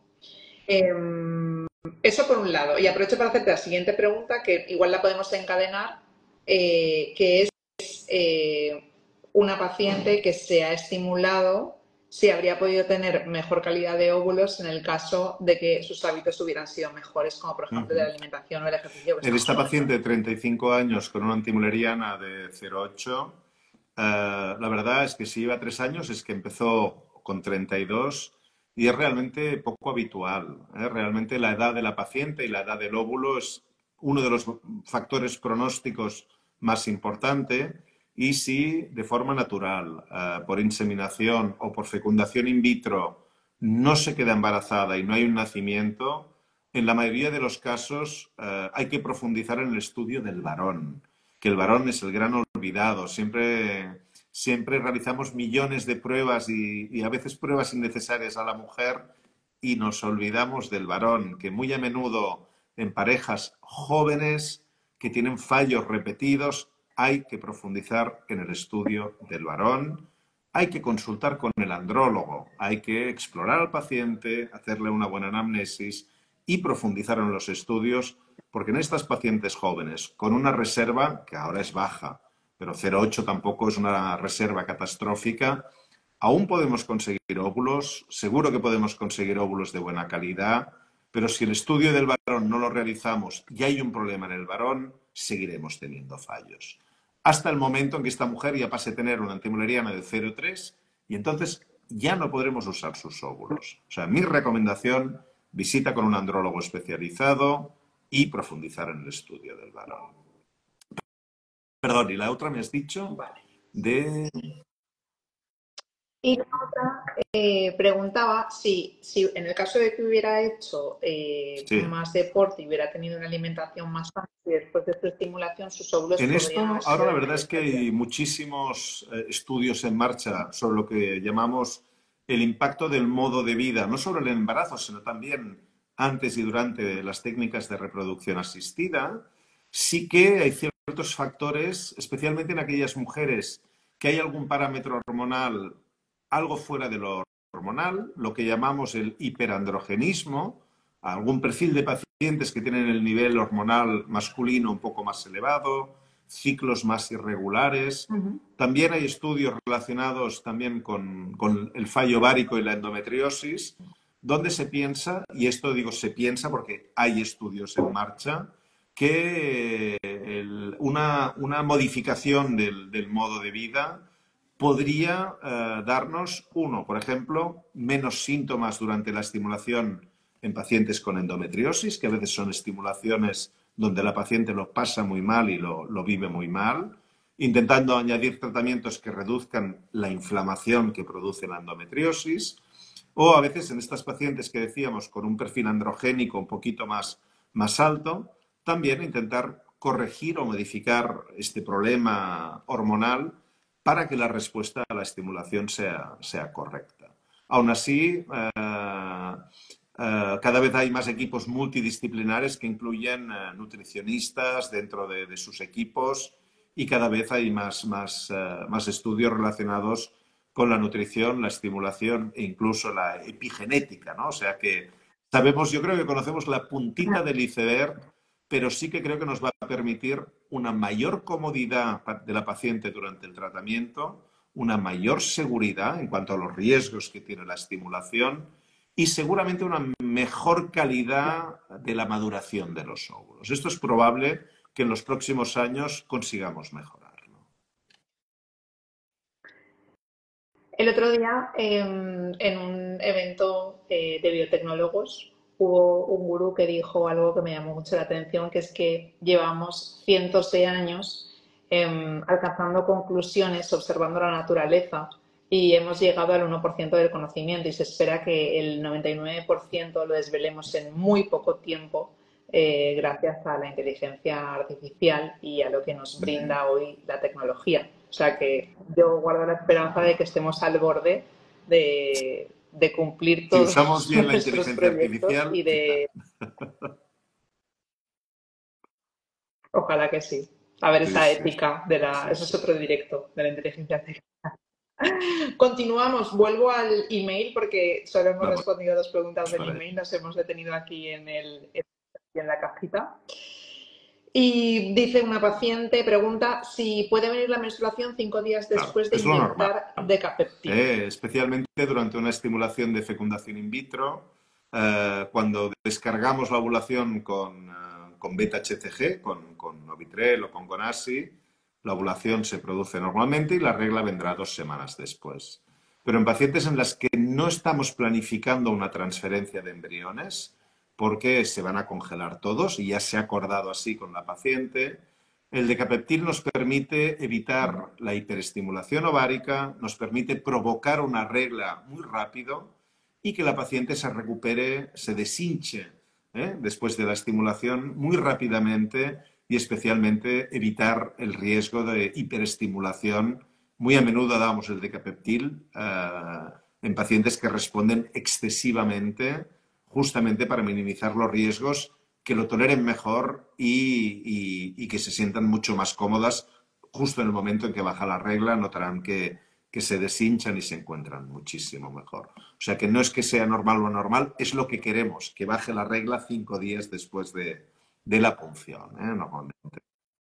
Eso por un lado. Y aprovecho para hacerte la siguiente pregunta, que igual la podemos encadenar, que es una paciente que se ha estimulado si habría podido tener mejor calidad de óvulos en el caso de que sus hábitos hubieran sido mejores, como por ejemplo de la alimentación o el ejercicio que En estamos esta paciente de comentando. 35 años con una antimuleriana de 0,8, la verdad es que si lleva 3 años es que empezó con 32 y es realmente poco habitual. Realmente la edad de la paciente y la edad del óvulo es uno de los factores pronósticos más importante y si de forma natural, por inseminación o por fecundación in vitro, no se queda embarazada y no hay un nacimiento, en la mayoría de los casos hay que profundizar en el estudio del varón, que el varón es el gran olvidado. Siempre realizamos millones de pruebas y a veces pruebas innecesarias a la mujer y nos olvidamos del varón, que muy a menudo en parejas jóvenes que tienen fallos repetidos hay que profundizar en el estudio del varón, hay que consultar con el andrólogo, hay que explorar al paciente, hacerle una buena anamnesis y profundizar en los estudios, porque en estas pacientes jóvenes, con una reserva que ahora es baja, pero 0,8 tampoco es una reserva catastrófica, aún podemos conseguir óvulos, seguro que podemos conseguir óvulos de buena calidad, pero si el estudio del varón no lo realizamos y hay un problema en el varón, seguiremos teniendo fallos. Hasta el momento en que esta mujer ya pase a tener una antimuleriana de 0,3 y entonces ya no podremos usar sus óvulos. O sea, mi recomendación, visita con un andrólogo especializado y profundizar en el estudio del varón. Perdón, y la otra me has dicho Vale. de... Y la otra preguntaba si en el caso de que hubiera hecho Sí. más deporte y hubiera tenido una alimentación más sana y después de su estimulación sus óvulos En podrían esto, haber ahora la sido de verdad mayor es que calidad. hay muchísimos estudios en marcha sobre lo que llamamos el impacto del modo de vida, no solo en el embarazo, sino también antes y durante las técnicas de reproducción asistida. Sí que hay ciertos factores, especialmente en aquellas mujeres que hay algún parámetro hormonal algo fuera de lo hormonal, lo que llamamos el hiperandrogenismo, algún perfil de pacientes que tienen el nivel hormonal masculino un poco más elevado, ciclos más irregulares. También hay estudios relacionados también con el fallo ovárico y la endometriosis, donde se piensa, y esto digo se piensa porque hay estudios en marcha, que una modificación del modo de vida podría darnos, uno, por ejemplo, menos síntomas durante la estimulación en pacientes con endometriosis, que a veces son estimulaciones donde la paciente lo pasa muy mal y lo vive muy mal, intentando añadir tratamientos que reduzcan la inflamación que produce la endometriosis, o a veces en estas pacientes que decíamos con un perfil androgénico un poquito más alto, también intentar corregir o modificar este problema hormonal para que la respuesta a la estimulación sea correcta. Aún así, cada vez hay más equipos multidisciplinares que incluyen nutricionistas dentro de sus equipos y cada vez hay más estudios relacionados con la nutrición, la estimulación e incluso la epigenética, ¿no? O sea que sabemos, yo creo que conocemos la puntita del iceberg, pero sí que creo que nos va a permitir una mayor comodidad de la paciente durante el tratamiento, una mayor seguridad en cuanto a los riesgos que tiene la estimulación y seguramente una mejor calidad de la maduración de los óvulos. Esto es probable que en los próximos años consigamos mejorarlo. El otro día, en un evento de biotecnólogos, hubo un gurú que dijo algo que me llamó mucho la atención, que es que llevamos cientos de años alcanzando conclusiones, observando la naturaleza y hemos llegado al 1% del conocimiento y se espera que el 99% lo desvelemos en muy poco tiempo gracias a la inteligencia artificial y a lo que nos brinda hoy la tecnología. O sea que yo guardo la esperanza de que estemos al borde de cumplir Si usamos todos bien la nuestros inteligencia proyectos artificial, y quizá. de... Ojalá que sí. A ver Sí, esa sí, ética de la... sí, Eso es sí. otro directo de la inteligencia artificial. Continuamos, vuelvo al email porque solo hemos Vamos respondido dos preguntas del para allá. email, nos hemos detenido aquí en la cajita. Y dice una paciente, pregunta si puede venir la menstruación 5 días Claro, después de es lo normal. inyectar Decapeptyl. Especialmente durante una estimulación de fecundación in vitro, cuando descargamos la ovulación con beta-HCG, con Ovitrel o con Gonasi, la ovulación se produce normalmente y la regla vendrá 2 semanas después. Pero en pacientes en las que no estamos planificando una transferencia de embriones, porque se van a congelar todos y ya se ha acordado así con la paciente, el Decapeptyl nos permite evitar la hiperestimulación ovárica, nos permite provocar una regla muy rápido y que la paciente se recupere, se deshinche después de la estimulación muy rápidamente y especialmente evitar el riesgo de hiperestimulación. Muy a menudo damos el Decapeptyl en pacientes que responden excesivamente justamente para minimizar los riesgos, que lo toleren mejor y que se sientan mucho más cómodas justo en el momento en que baja la regla, notarán que se deshinchan y se encuentran muchísimo mejor. O sea que no es que sea normal o anormal, es lo que queremos, que baje la regla 5 días después de la punción, normalmente.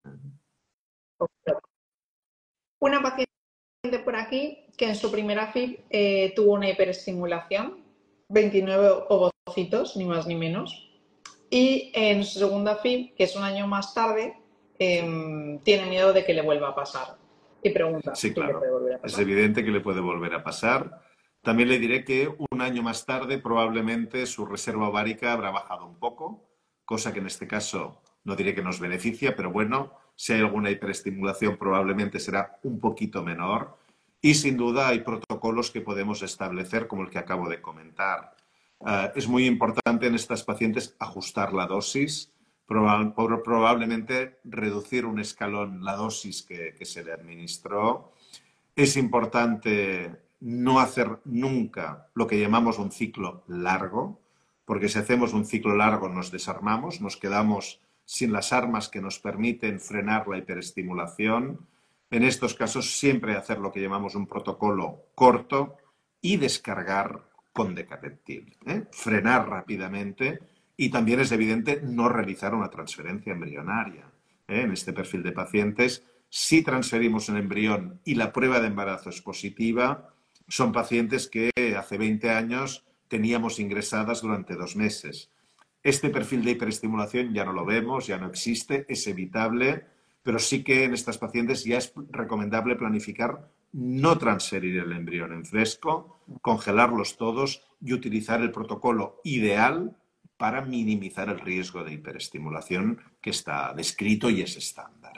Una paciente por aquí que en su primera FIB tuvo una hiperestimulación, 29 ovocitos, ni más ni menos. Y en su segunda FIB, que es un año más tarde, Sí. tiene miedo de que le vuelva a pasar. Y pregunta Sí, si le puede claro. volver a Es pasar. evidente que le puede volver a pasar. También le diré que un año más tarde probablemente su reserva ovárica habrá bajado un poco, cosa que en este caso no diré que nos beneficia, pero bueno, si hay alguna hiperestimulación probablemente será un poquito menor. Y sin duda hay protocolos que podemos establecer, como el que acabo de comentar. Es muy importante en estas pacientes ajustar la dosis, probablemente reducir un escalón la dosis que se le administró. Es importante no hacer nunca lo que llamamos un ciclo largo, porque si hacemos un ciclo largo nos desarmamos, nos quedamos sin las armas que nos permiten frenar la hiperestimulación. En estos casos siempre hacer lo que llamamos un protocolo corto y descargar con Decapeptyl. Frenar rápidamente y también es evidente no realizar una transferencia embrionaria. En este perfil de pacientes, si transferimos el embrión y la prueba de embarazo es positiva, son pacientes que hace 20 años teníamos ingresadas durante 2 meses. Este perfil de hiperestimulación ya no lo vemos, ya no existe, es evitable, pero sí que en estas pacientes ya es recomendable planificar no transferir el embrión en fresco, congelarlos todos y utilizar el protocolo ideal para minimizar el riesgo de hiperestimulación que está descrito y es estándar.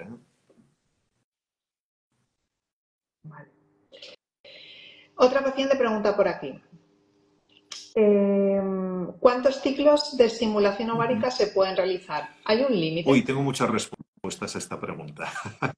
Vale. Otra paciente pregunta por aquí. ¿Cuántos ciclos de estimulación ovárica se pueden realizar? ¿Hay un Uy, límite? tengo muchas respuestas a esta pregunta.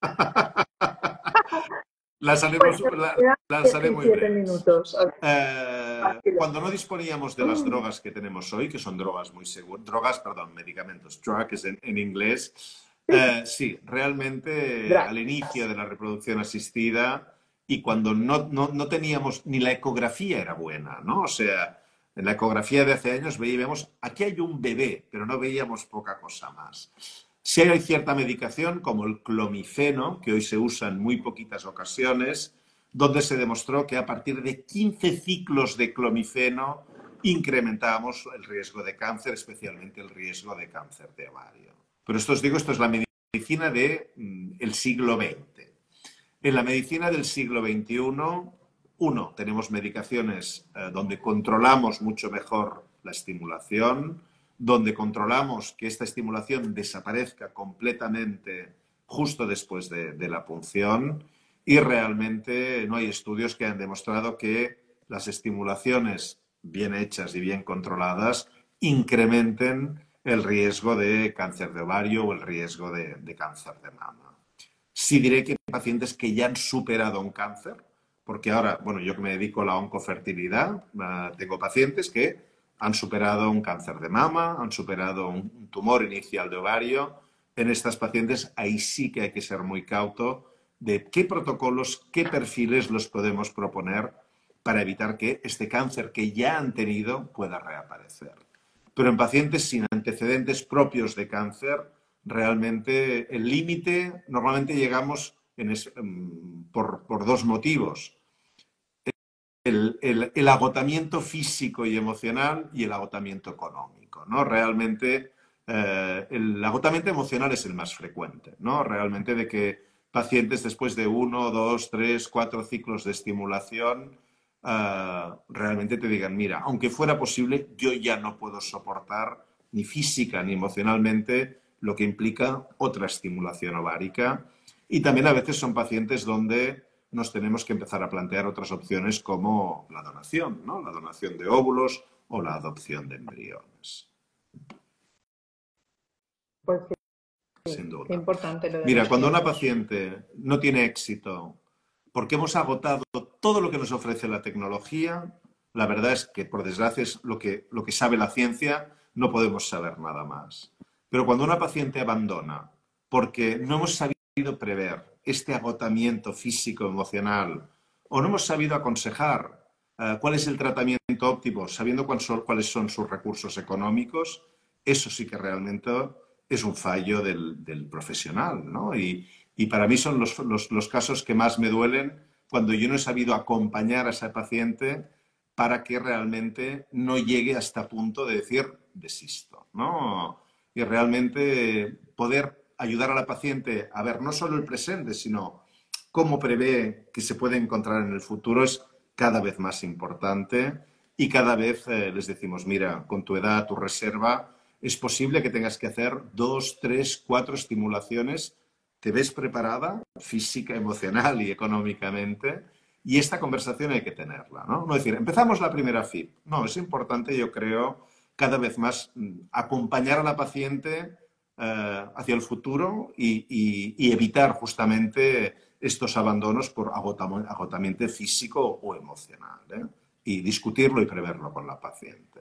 Las Pues haremos, quedan las haré muy 17 breves. minutos. Cuando no disponíamos de las drogas que tenemos hoy, que son drogas muy seguras, drogas, perdón, medicamentos, drug es en inglés, sí, realmente Drag. al inicio de la reproducción asistida y cuando no teníamos, ni la ecografía era buena, ¿no? O sea, en la ecografía de hace años veíamos, aquí hay un bebé, pero no veíamos poca cosa más. Sí hay cierta medicación, como el clomifeno, que hoy se usa en muy poquitas ocasiones, donde se demostró que a partir de 15 ciclos de clomifeno incrementábamos el riesgo de cáncer, especialmente el riesgo de cáncer de ovario. Pero esto os digo, esto es la medicina del siglo XX. En la medicina del siglo XXI, tenemos medicaciones donde controlamos mucho mejor la estimulación, donde controlamos que esta estimulación desaparezca completamente justo después de la punción y realmente no hay estudios que han demostrado que las estimulaciones bien hechas y bien controladas incrementen el riesgo de cáncer de ovario o el riesgo de cáncer de mama. Sí diré que hay pacientes que ya han superado un cáncer, porque ahora, bueno, yo que me dedico a la oncofertilidad, tengo pacientes que han superado un cáncer de mama, han superado un tumor inicial de ovario. En estas pacientes ahí sí que hay que ser muy cauto de qué protocolos, qué perfiles los podemos proponer para evitar que este cáncer que ya han tenido pueda reaparecer. Pero en pacientes sin antecedentes propios de cáncer, realmente el límite normalmente llegamos por dos motivos. El agotamiento físico y emocional y el agotamiento económico, ¿no? Realmente el agotamiento emocional es el más frecuente, ¿no? Realmente de que pacientes después de 1, 2, 3, 4 ciclos de estimulación realmente te digan, mira, aunque fuera posible, yo ya no puedo soportar ni física ni emocionalmente lo que implica otra estimulación ovárica. Y también a veces son pacientes donde nos tenemos que empezar a plantear otras opciones como la donación, ¿no? La donación de óvulos o la adopción de embriones. Pues sí, Sin qué duda. importante lo de Mira, los cuando una tiempos. paciente no tiene éxito porque hemos agotado todo lo que nos ofrece la tecnología, la verdad es que, por desgracia, es lo que sabe la ciencia, no podemos saber nada más. Pero cuando una paciente abandona porque no hemos sabido prever este agotamiento físico, emocional, o no hemos sabido aconsejar cuál es el tratamiento óptimo, sabiendo cuáles son sus recursos económicos, eso sí que realmente es un fallo del profesional, ¿no? Y para mí son los casos que más me duelen cuando yo no he sabido acompañar a esa paciente para que realmente no llegue hasta el punto de decir desisto, ¿no? Y realmente poder ayudar a la paciente a ver no solo el presente, sino cómo prevé que se puede encontrar en el futuro es cada vez más importante y cada vez les decimos, mira, con tu edad, tu reserva, es posible que tengas que hacer 2, 3, 4 estimulaciones. ¿Te ves preparada física, emocional y económicamente? Y esta conversación hay que tenerla, ¿no? No decir, empezamos la primera FIP. No, es importante, yo creo, cada vez más acompañar a la paciente hacia el futuro y evitar justamente estos abandonos por agotamiento físico o emocional, ¿eh? Y discutirlo y preverlo con la paciente.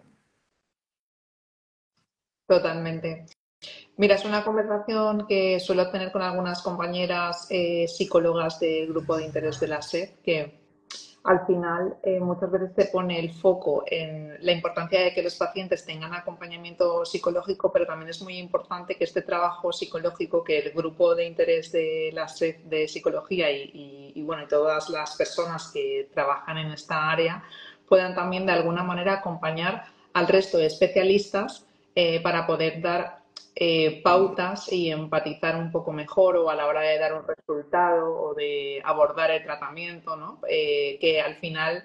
Totalmente. Mira, es una conversación que suelo tener con algunas compañeras psicólogas del grupo de interés de la SED, que al final muchas veces se pone el foco en la importancia de que los pacientes tengan acompañamiento psicológico, pero también es muy importante que este trabajo psicológico, que el grupo de interés de la SED de psicología bueno, y todas las personas que trabajan en esta área puedan también de alguna manera acompañar al resto de especialistas para poder dar pautas y empatizar un poco mejor o a la hora de dar un resultado o de abordar el tratamiento, ¿no? Que al final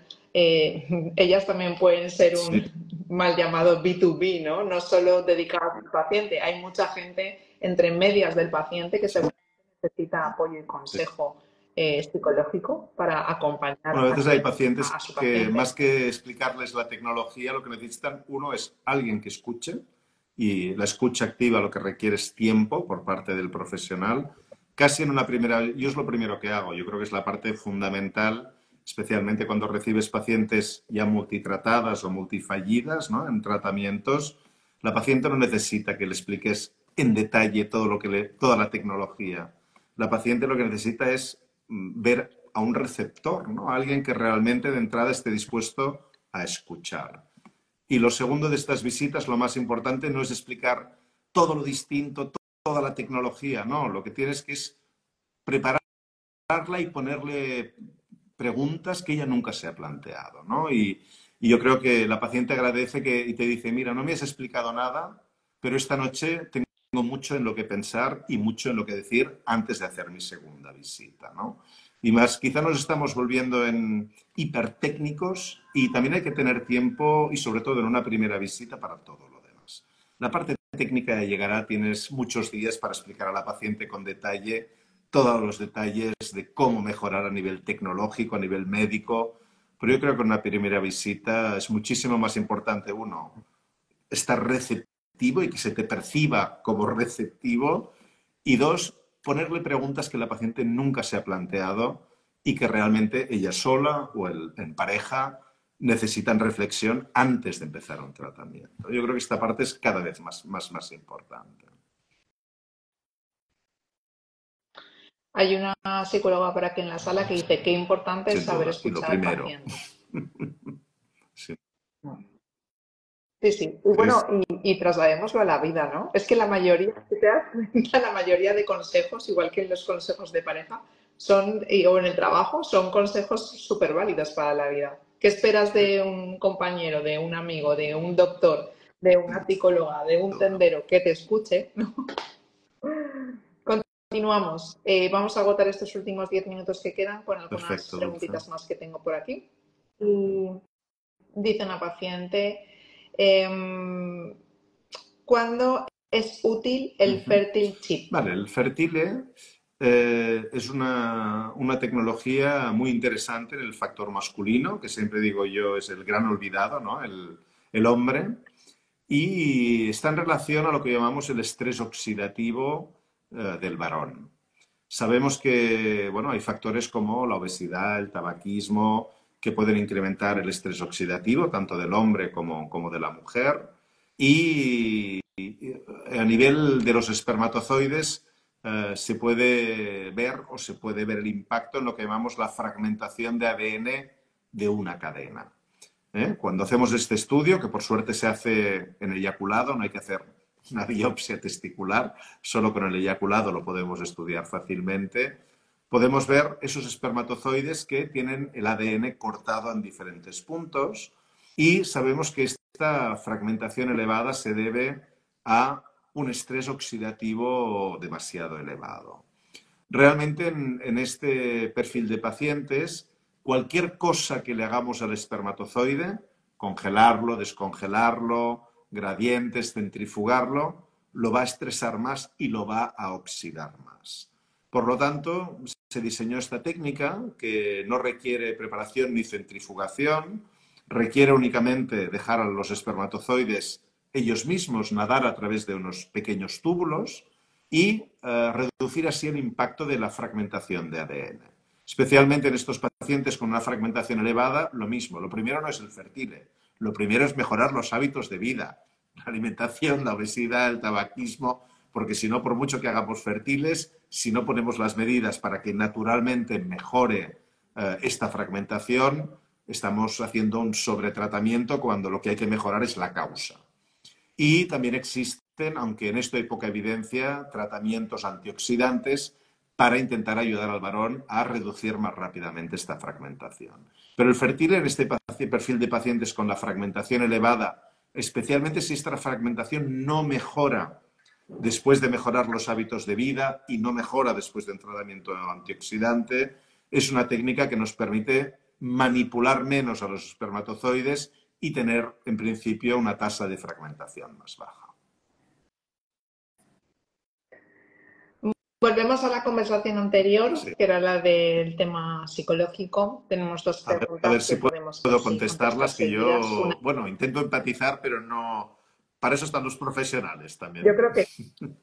ellas también pueden ser un Sí. mal llamado B2B, ¿no? No solo dedicadas al paciente, hay mucha gente entre medias del paciente que seguramente necesita apoyo y Sí. consejo psicológico para acompañar Bueno, a veces hay pacientes a su que paciente. más que explicarles la tecnología, lo que necesitan, uno es alguien que escuche y la escucha activa lo que requiere es tiempo por parte del profesional. Casi en una primera, yo es lo primero que hago, yo creo que es la parte fundamental, especialmente cuando recibes pacientes ya multitratadas o multifallidas, ¿no? En tratamientos, la paciente no necesita que le expliques en detalle todo toda la tecnología. La paciente lo que necesita es ver a un receptor, ¿no? A alguien que realmente de entrada esté dispuesto a escuchar. Y lo segundo de estas visitas, lo más importante, no es explicar todo lo distinto, toda la tecnología, no, lo que tienes que es prepararla y ponerle preguntas que ella nunca se ha planteado, ¿no? Y yo creo que la paciente agradece y te dice, mira, no me has explicado nada, pero esta noche tengo mucho en lo que pensar y mucho en lo que decir antes de hacer mi segunda visita, ¿no? Y más, quizá nos estamos volviendo en hipertécnicos y también hay que tener tiempo y sobre todo en una primera visita para todo lo demás. La parte técnica llegará, tienes muchos días para explicar a la paciente con detalle todos los detalles de cómo mejorar a nivel tecnológico, a nivel médico, pero yo creo que en una primera visita es muchísimo más importante, uno, estar receptivo y que se te perciba como receptivo, y dos, ponerle preguntas que la paciente nunca se ha planteado y que realmente ella sola o en pareja necesitan reflexión antes de empezar un tratamiento. Yo creo que esta parte es cada vez más importante. Hay una psicóloga por aquí en la sala que dice qué importante es Sin saber duda. Y lo escuchar al primero. paciente. Sí. Sí, sí. Y bueno, Es y trasladémoslo a la vida, ¿no? Es que la mayoría, si te das cuenta, la mayoría de consejos, igual que los consejos de pareja, o en el trabajo, son consejos súper válidos para la vida. ¿Qué esperas de un compañero, de un amigo, de un doctor, de una psicóloga, de un tendero que te escuche? ¿No? Continuamos. Vamos a agotar estos últimos 10 minutos que quedan con algunas perfecto, Dulce. preguntitas más que tengo por aquí. Y dice una paciente, em, ¿cuándo es útil el Ujú. Fertil Chip? Vale, el Fertile es una tecnología muy interesante en el factor masculino, que siempre digo yo es el gran olvidado, ¿no? El hombre, y está en relación a lo que llamamos el estrés oxidativo del varón. Sabemos que, bueno, hay factores como la obesidad, el tabaquismo, que pueden incrementar el estrés oxidativo, tanto del hombre como de la mujer. Y a nivel de los espermatozoides, se puede ver o se puede ver el impacto en lo que llamamos la fragmentación de ADN de una cadena. Cuando hacemos este estudio, que por suerte se hace en eyaculado, no hay que hacer una biopsia testicular, solo con el eyaculado lo podemos estudiar fácilmente, podemos ver esos espermatozoides que tienen el ADN cortado en diferentes puntos y sabemos que esta fragmentación elevada se debe a un estrés oxidativo demasiado elevado. Realmente en este perfil de pacientes, cualquier cosa que le hagamos al espermatozoide, congelarlo, descongelarlo, gradientes, centrifugarlo, lo va a estresar más y lo va a oxidar más. Por lo tanto, se diseñó esta técnica que no requiere preparación ni centrifugación, requiere únicamente dejar a los espermatozoides ellos mismos nadar a través de unos pequeños túbulos y reducir así el impacto de la fragmentación de ADN. Especialmente en estos pacientes con una fragmentación elevada, lo mismo. Lo primero no es el fertile, lo primero es mejorar los hábitos de vida, la alimentación, la obesidad, el tabaquismo, porque si no, por mucho que hagamos fertiles, si no ponemos las medidas para que naturalmente mejore esta fragmentación, estamos haciendo un sobretratamiento cuando lo que hay que mejorar es la causa. Y también existen, aunque en esto hay poca evidencia, tratamientos antioxidantes para intentar ayudar al varón a reducir más rápidamente esta fragmentación. Pero el fertil en este perfil de pacientes con la fragmentación elevada, especialmente si esta fragmentación no mejora después de mejorar los hábitos de vida y no mejora después de un tratamiento antioxidante, es una técnica que nos permite manipular menos a los espermatozoides y tener, en principio, una tasa de fragmentación más baja. Volvemos a la conversación anterior, Sí. que era la del tema psicológico. Tenemos dos A ver preguntas que si podemos puedo así contestar contestarlas, que seguidas. Una, yo, bueno, intento empatizar, pero no... Para eso están los profesionales yo también. creo que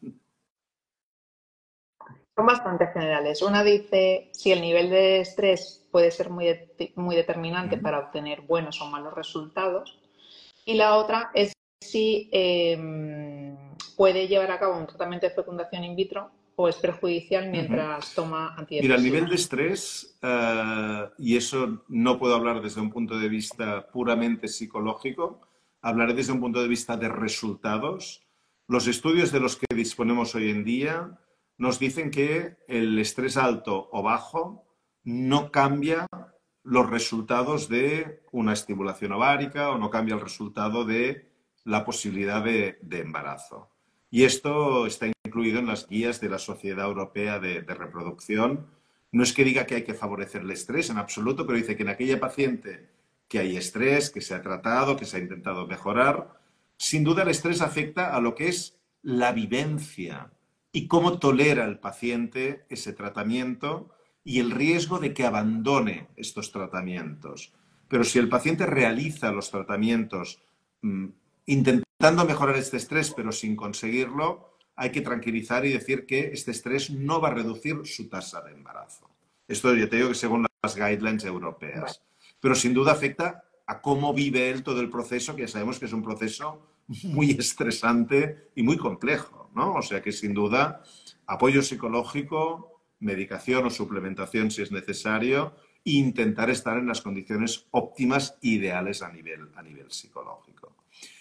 son bastante generales. Una dice si el nivel de estrés puede ser muy determinante para obtener buenos o malos resultados. Y la otra es si puede llevar a cabo un tratamiento de fecundación in vitro o es perjudicial mientras toma Mira, el nivel de antidepresivos. estrés, y eso no puedo hablar desde un punto de vista puramente psicológico, hablaré desde un punto de vista de resultados. Los estudios de los que disponemos hoy en día nos dicen que el estrés alto o bajo no cambia los resultados de una estimulación ovárica o no cambia el resultado de la posibilidad de embarazo. Y esto está incluido en las guías de la Sociedad Europea de Reproducción. No es que diga que hay que favorecer el estrés en absoluto, pero dice que en aquella paciente que hay estrés, que se ha tratado, que se ha intentado mejorar, sin duda el estrés afecta a lo que es la vivencia y cómo tolera el paciente ese tratamiento y el riesgo de que abandone estos tratamientos. Pero si el paciente realiza los tratamientos intentando mejorar este estrés, pero sin conseguirlo, hay que tranquilizar y decir que este estrés no va a reducir su tasa de embarazo. Esto yo te digo que según las guidelines Vale. europeas. Pero sin duda afecta a cómo vive él todo el proceso, que ya sabemos que es un proceso muy estresante y muy complejo, ¿no? O sea que sin duda apoyo psicológico, medicación o suplementación si es necesario e intentar estar en las condiciones óptimas ideales a nivel psicológico.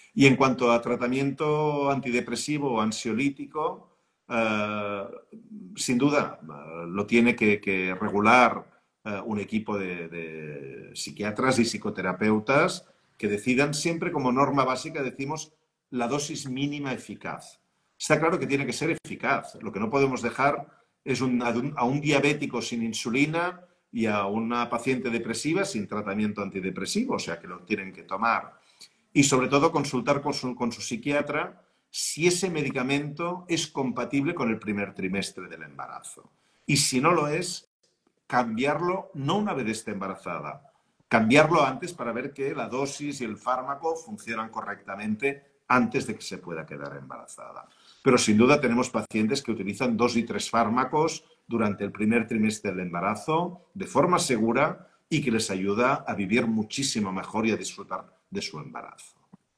Y en cuanto a tratamiento antidepresivo o ansiolítico, sin duda lo tiene que regular un equipo de psiquiatras y psicoterapeutas que decidan siempre como norma básica, decimos, la dosis mínima eficaz. Está claro que tiene que ser eficaz. Lo que no podemos dejar es a un diabético sin insulina y a una paciente depresiva sin tratamiento antidepresivo, o sea que lo tienen que tomar. Y sobre todo consultar con su psiquiatra si ese medicamento es compatible con el primer trimestre del embarazo. Y si no lo es, cambiarlo no una vez esté embarazada, cambiarlo antes para ver que la dosis y el fármaco funcionan correctamente antes de que se pueda quedar embarazada. Pero sin duda tenemos pacientes que utilizan 2 y 3 fármacos durante el primer trimestre del embarazo de forma segura y que les ayuda a vivir muchísimo mejor y a disfrutar de su embarazo.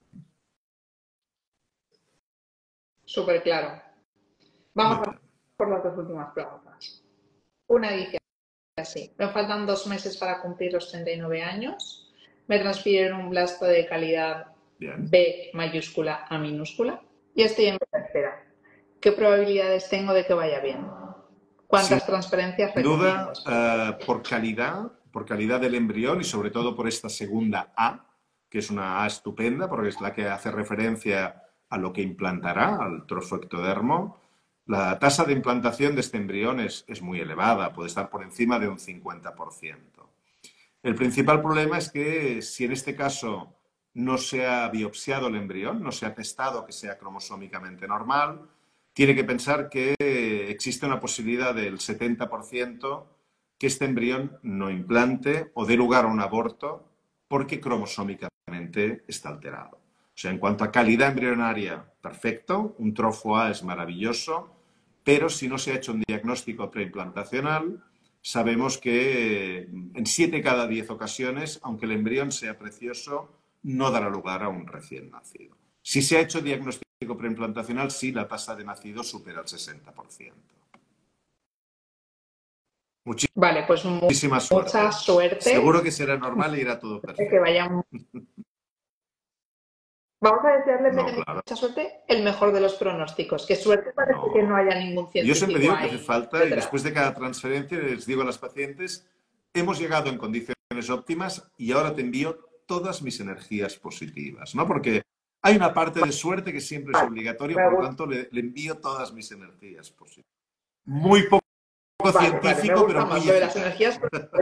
Súper claro. Vamos a por las dos últimas preguntas. Una dice así: me faltan 2 meses para cumplir los 39 años. Me transfieren un blasto de calidad Bien. B mayúscula A minúscula y estoy en tercera. ¿Qué probabilidades tengo de que vaya bien? ¿Cuántas transferencias recomiendas? Sin duda, por calidad del embrión y sobre todo por esta segunda A, que es una A estupenda porque es la que hace referencia a lo que implantará, al trofo ectodermo. La tasa de implantación de este embrión es muy elevada, puede estar por encima de un 50%. El principal problema es que si en este caso no se ha biopsiado el embrión, no se ha testado que sea cromosómicamente normal, tiene que pensar que existe una posibilidad del 70% que este embrión no implante o dé lugar a un aborto porque cromosómicamente está alterado. O sea, en cuanto a calidad embrionaria, perfecto, un trofo A es maravilloso, pero si no se ha hecho un diagnóstico preimplantacional, sabemos que en 7 cada 10 ocasiones, aunque el embrión sea precioso, no dará lugar a un recién nacido. Si se ha hecho diagnóstico preimplantacional, sí, la tasa de nacido supera el 60%. Vale, pues muchísima suerte. Mucha suerte. Seguro que será normal y irá todo perfecto. Que vaya... Vamos a desearle mucha suerte, el mejor de los pronósticos. Que suerte parece que no haya ningún científico. Yo siempre digo que hace falta, detrás. y después de cada transferencia les digo a las pacientes, hemos llegado en condiciones óptimas y ahora te envío todas mis energías positivas, ¿no? Porque hay una parte de suerte que siempre es obligatoria, por lo tanto le envío todas mis energías positivas. Muy poco científico, pero muy eficaz. Las energías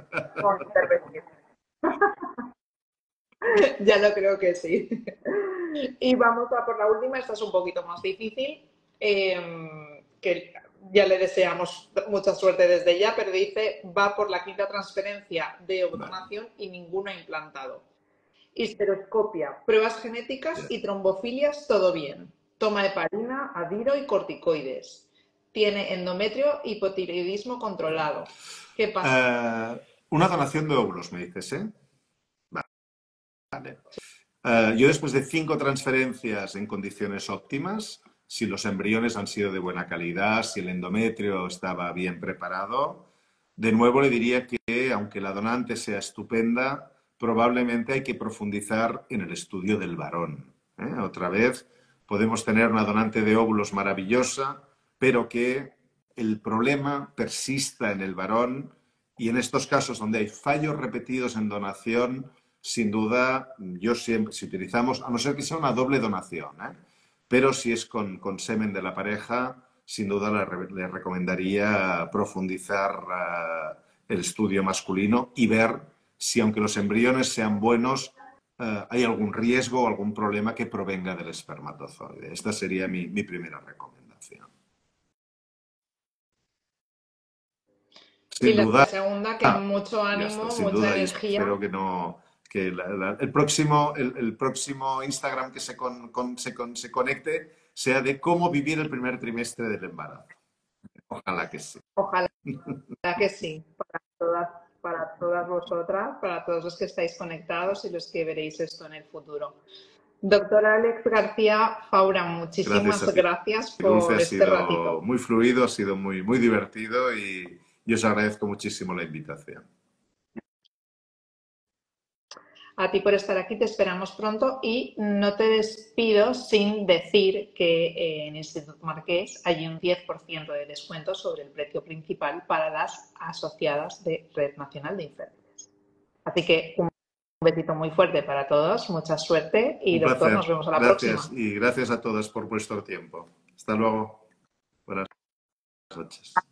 ya lo creo que sí. Y vamos a por la última, esta es un poquito más difícil, que ya le deseamos mucha suerte desde ya, pero dice, va por la 5ª transferencia de donación y ninguno implantado. Histeroscopia, pruebas genéticas y trombofilias, todo bien. Toma heparina, adiro y corticoides. Tiene endometrio, hipotiroidismo controlado. ¿Qué pasa? Una donación de óvulos, me dices, ¿eh? Vale. Yo después de 5 transferencias en condiciones óptimas, si los embriones han sido de buena calidad, si el endometrio estaba bien preparado, de nuevo le diría que, aunque la donante sea estupenda, probablemente hay que profundizar en el estudio del varón. Otra vez, podemos tener una donante de óvulos maravillosa, pero que el problema persista en el varón y en estos casos donde hay fallos repetidos en donación, sin duda, yo siempre, si utilizamos, a no ser que sea una doble donación, pero si es con semen de la pareja, sin duda le recomendaría profundizar el estudio masculino y ver si, aunque los embriones sean buenos, hay algún riesgo o algún problema que provenga del espermatozoide. Esta sería mi primera recomendación. Sin duda. La segunda, que mucho ánimo, mucha energía. Espero que no... que el próximo Instagram que se conecte sea de cómo vivir el primer trimestre del embarazo. Ojalá que sí. Ojalá que sí. Para todas vosotras, para todos los que estáis conectados y los que veréis esto en el futuro. Doctor Alex García Faura, muchísimas gracias por este ratito. Muy fluido, ha sido muy, muy divertido y os agradezco muchísimo la invitación. A ti por estar aquí, te esperamos pronto y no te despido sin decir que en Instituto Marqués hay un 10% de descuento sobre el precio principal para las asociadas de Red Nacional de Infértiles. Así que un besito muy fuerte para todos, mucha suerte y Un doctor, placer. nos vemos a la Gracias próxima. y gracias a todas por vuestro tiempo. Hasta luego. Buenas noches.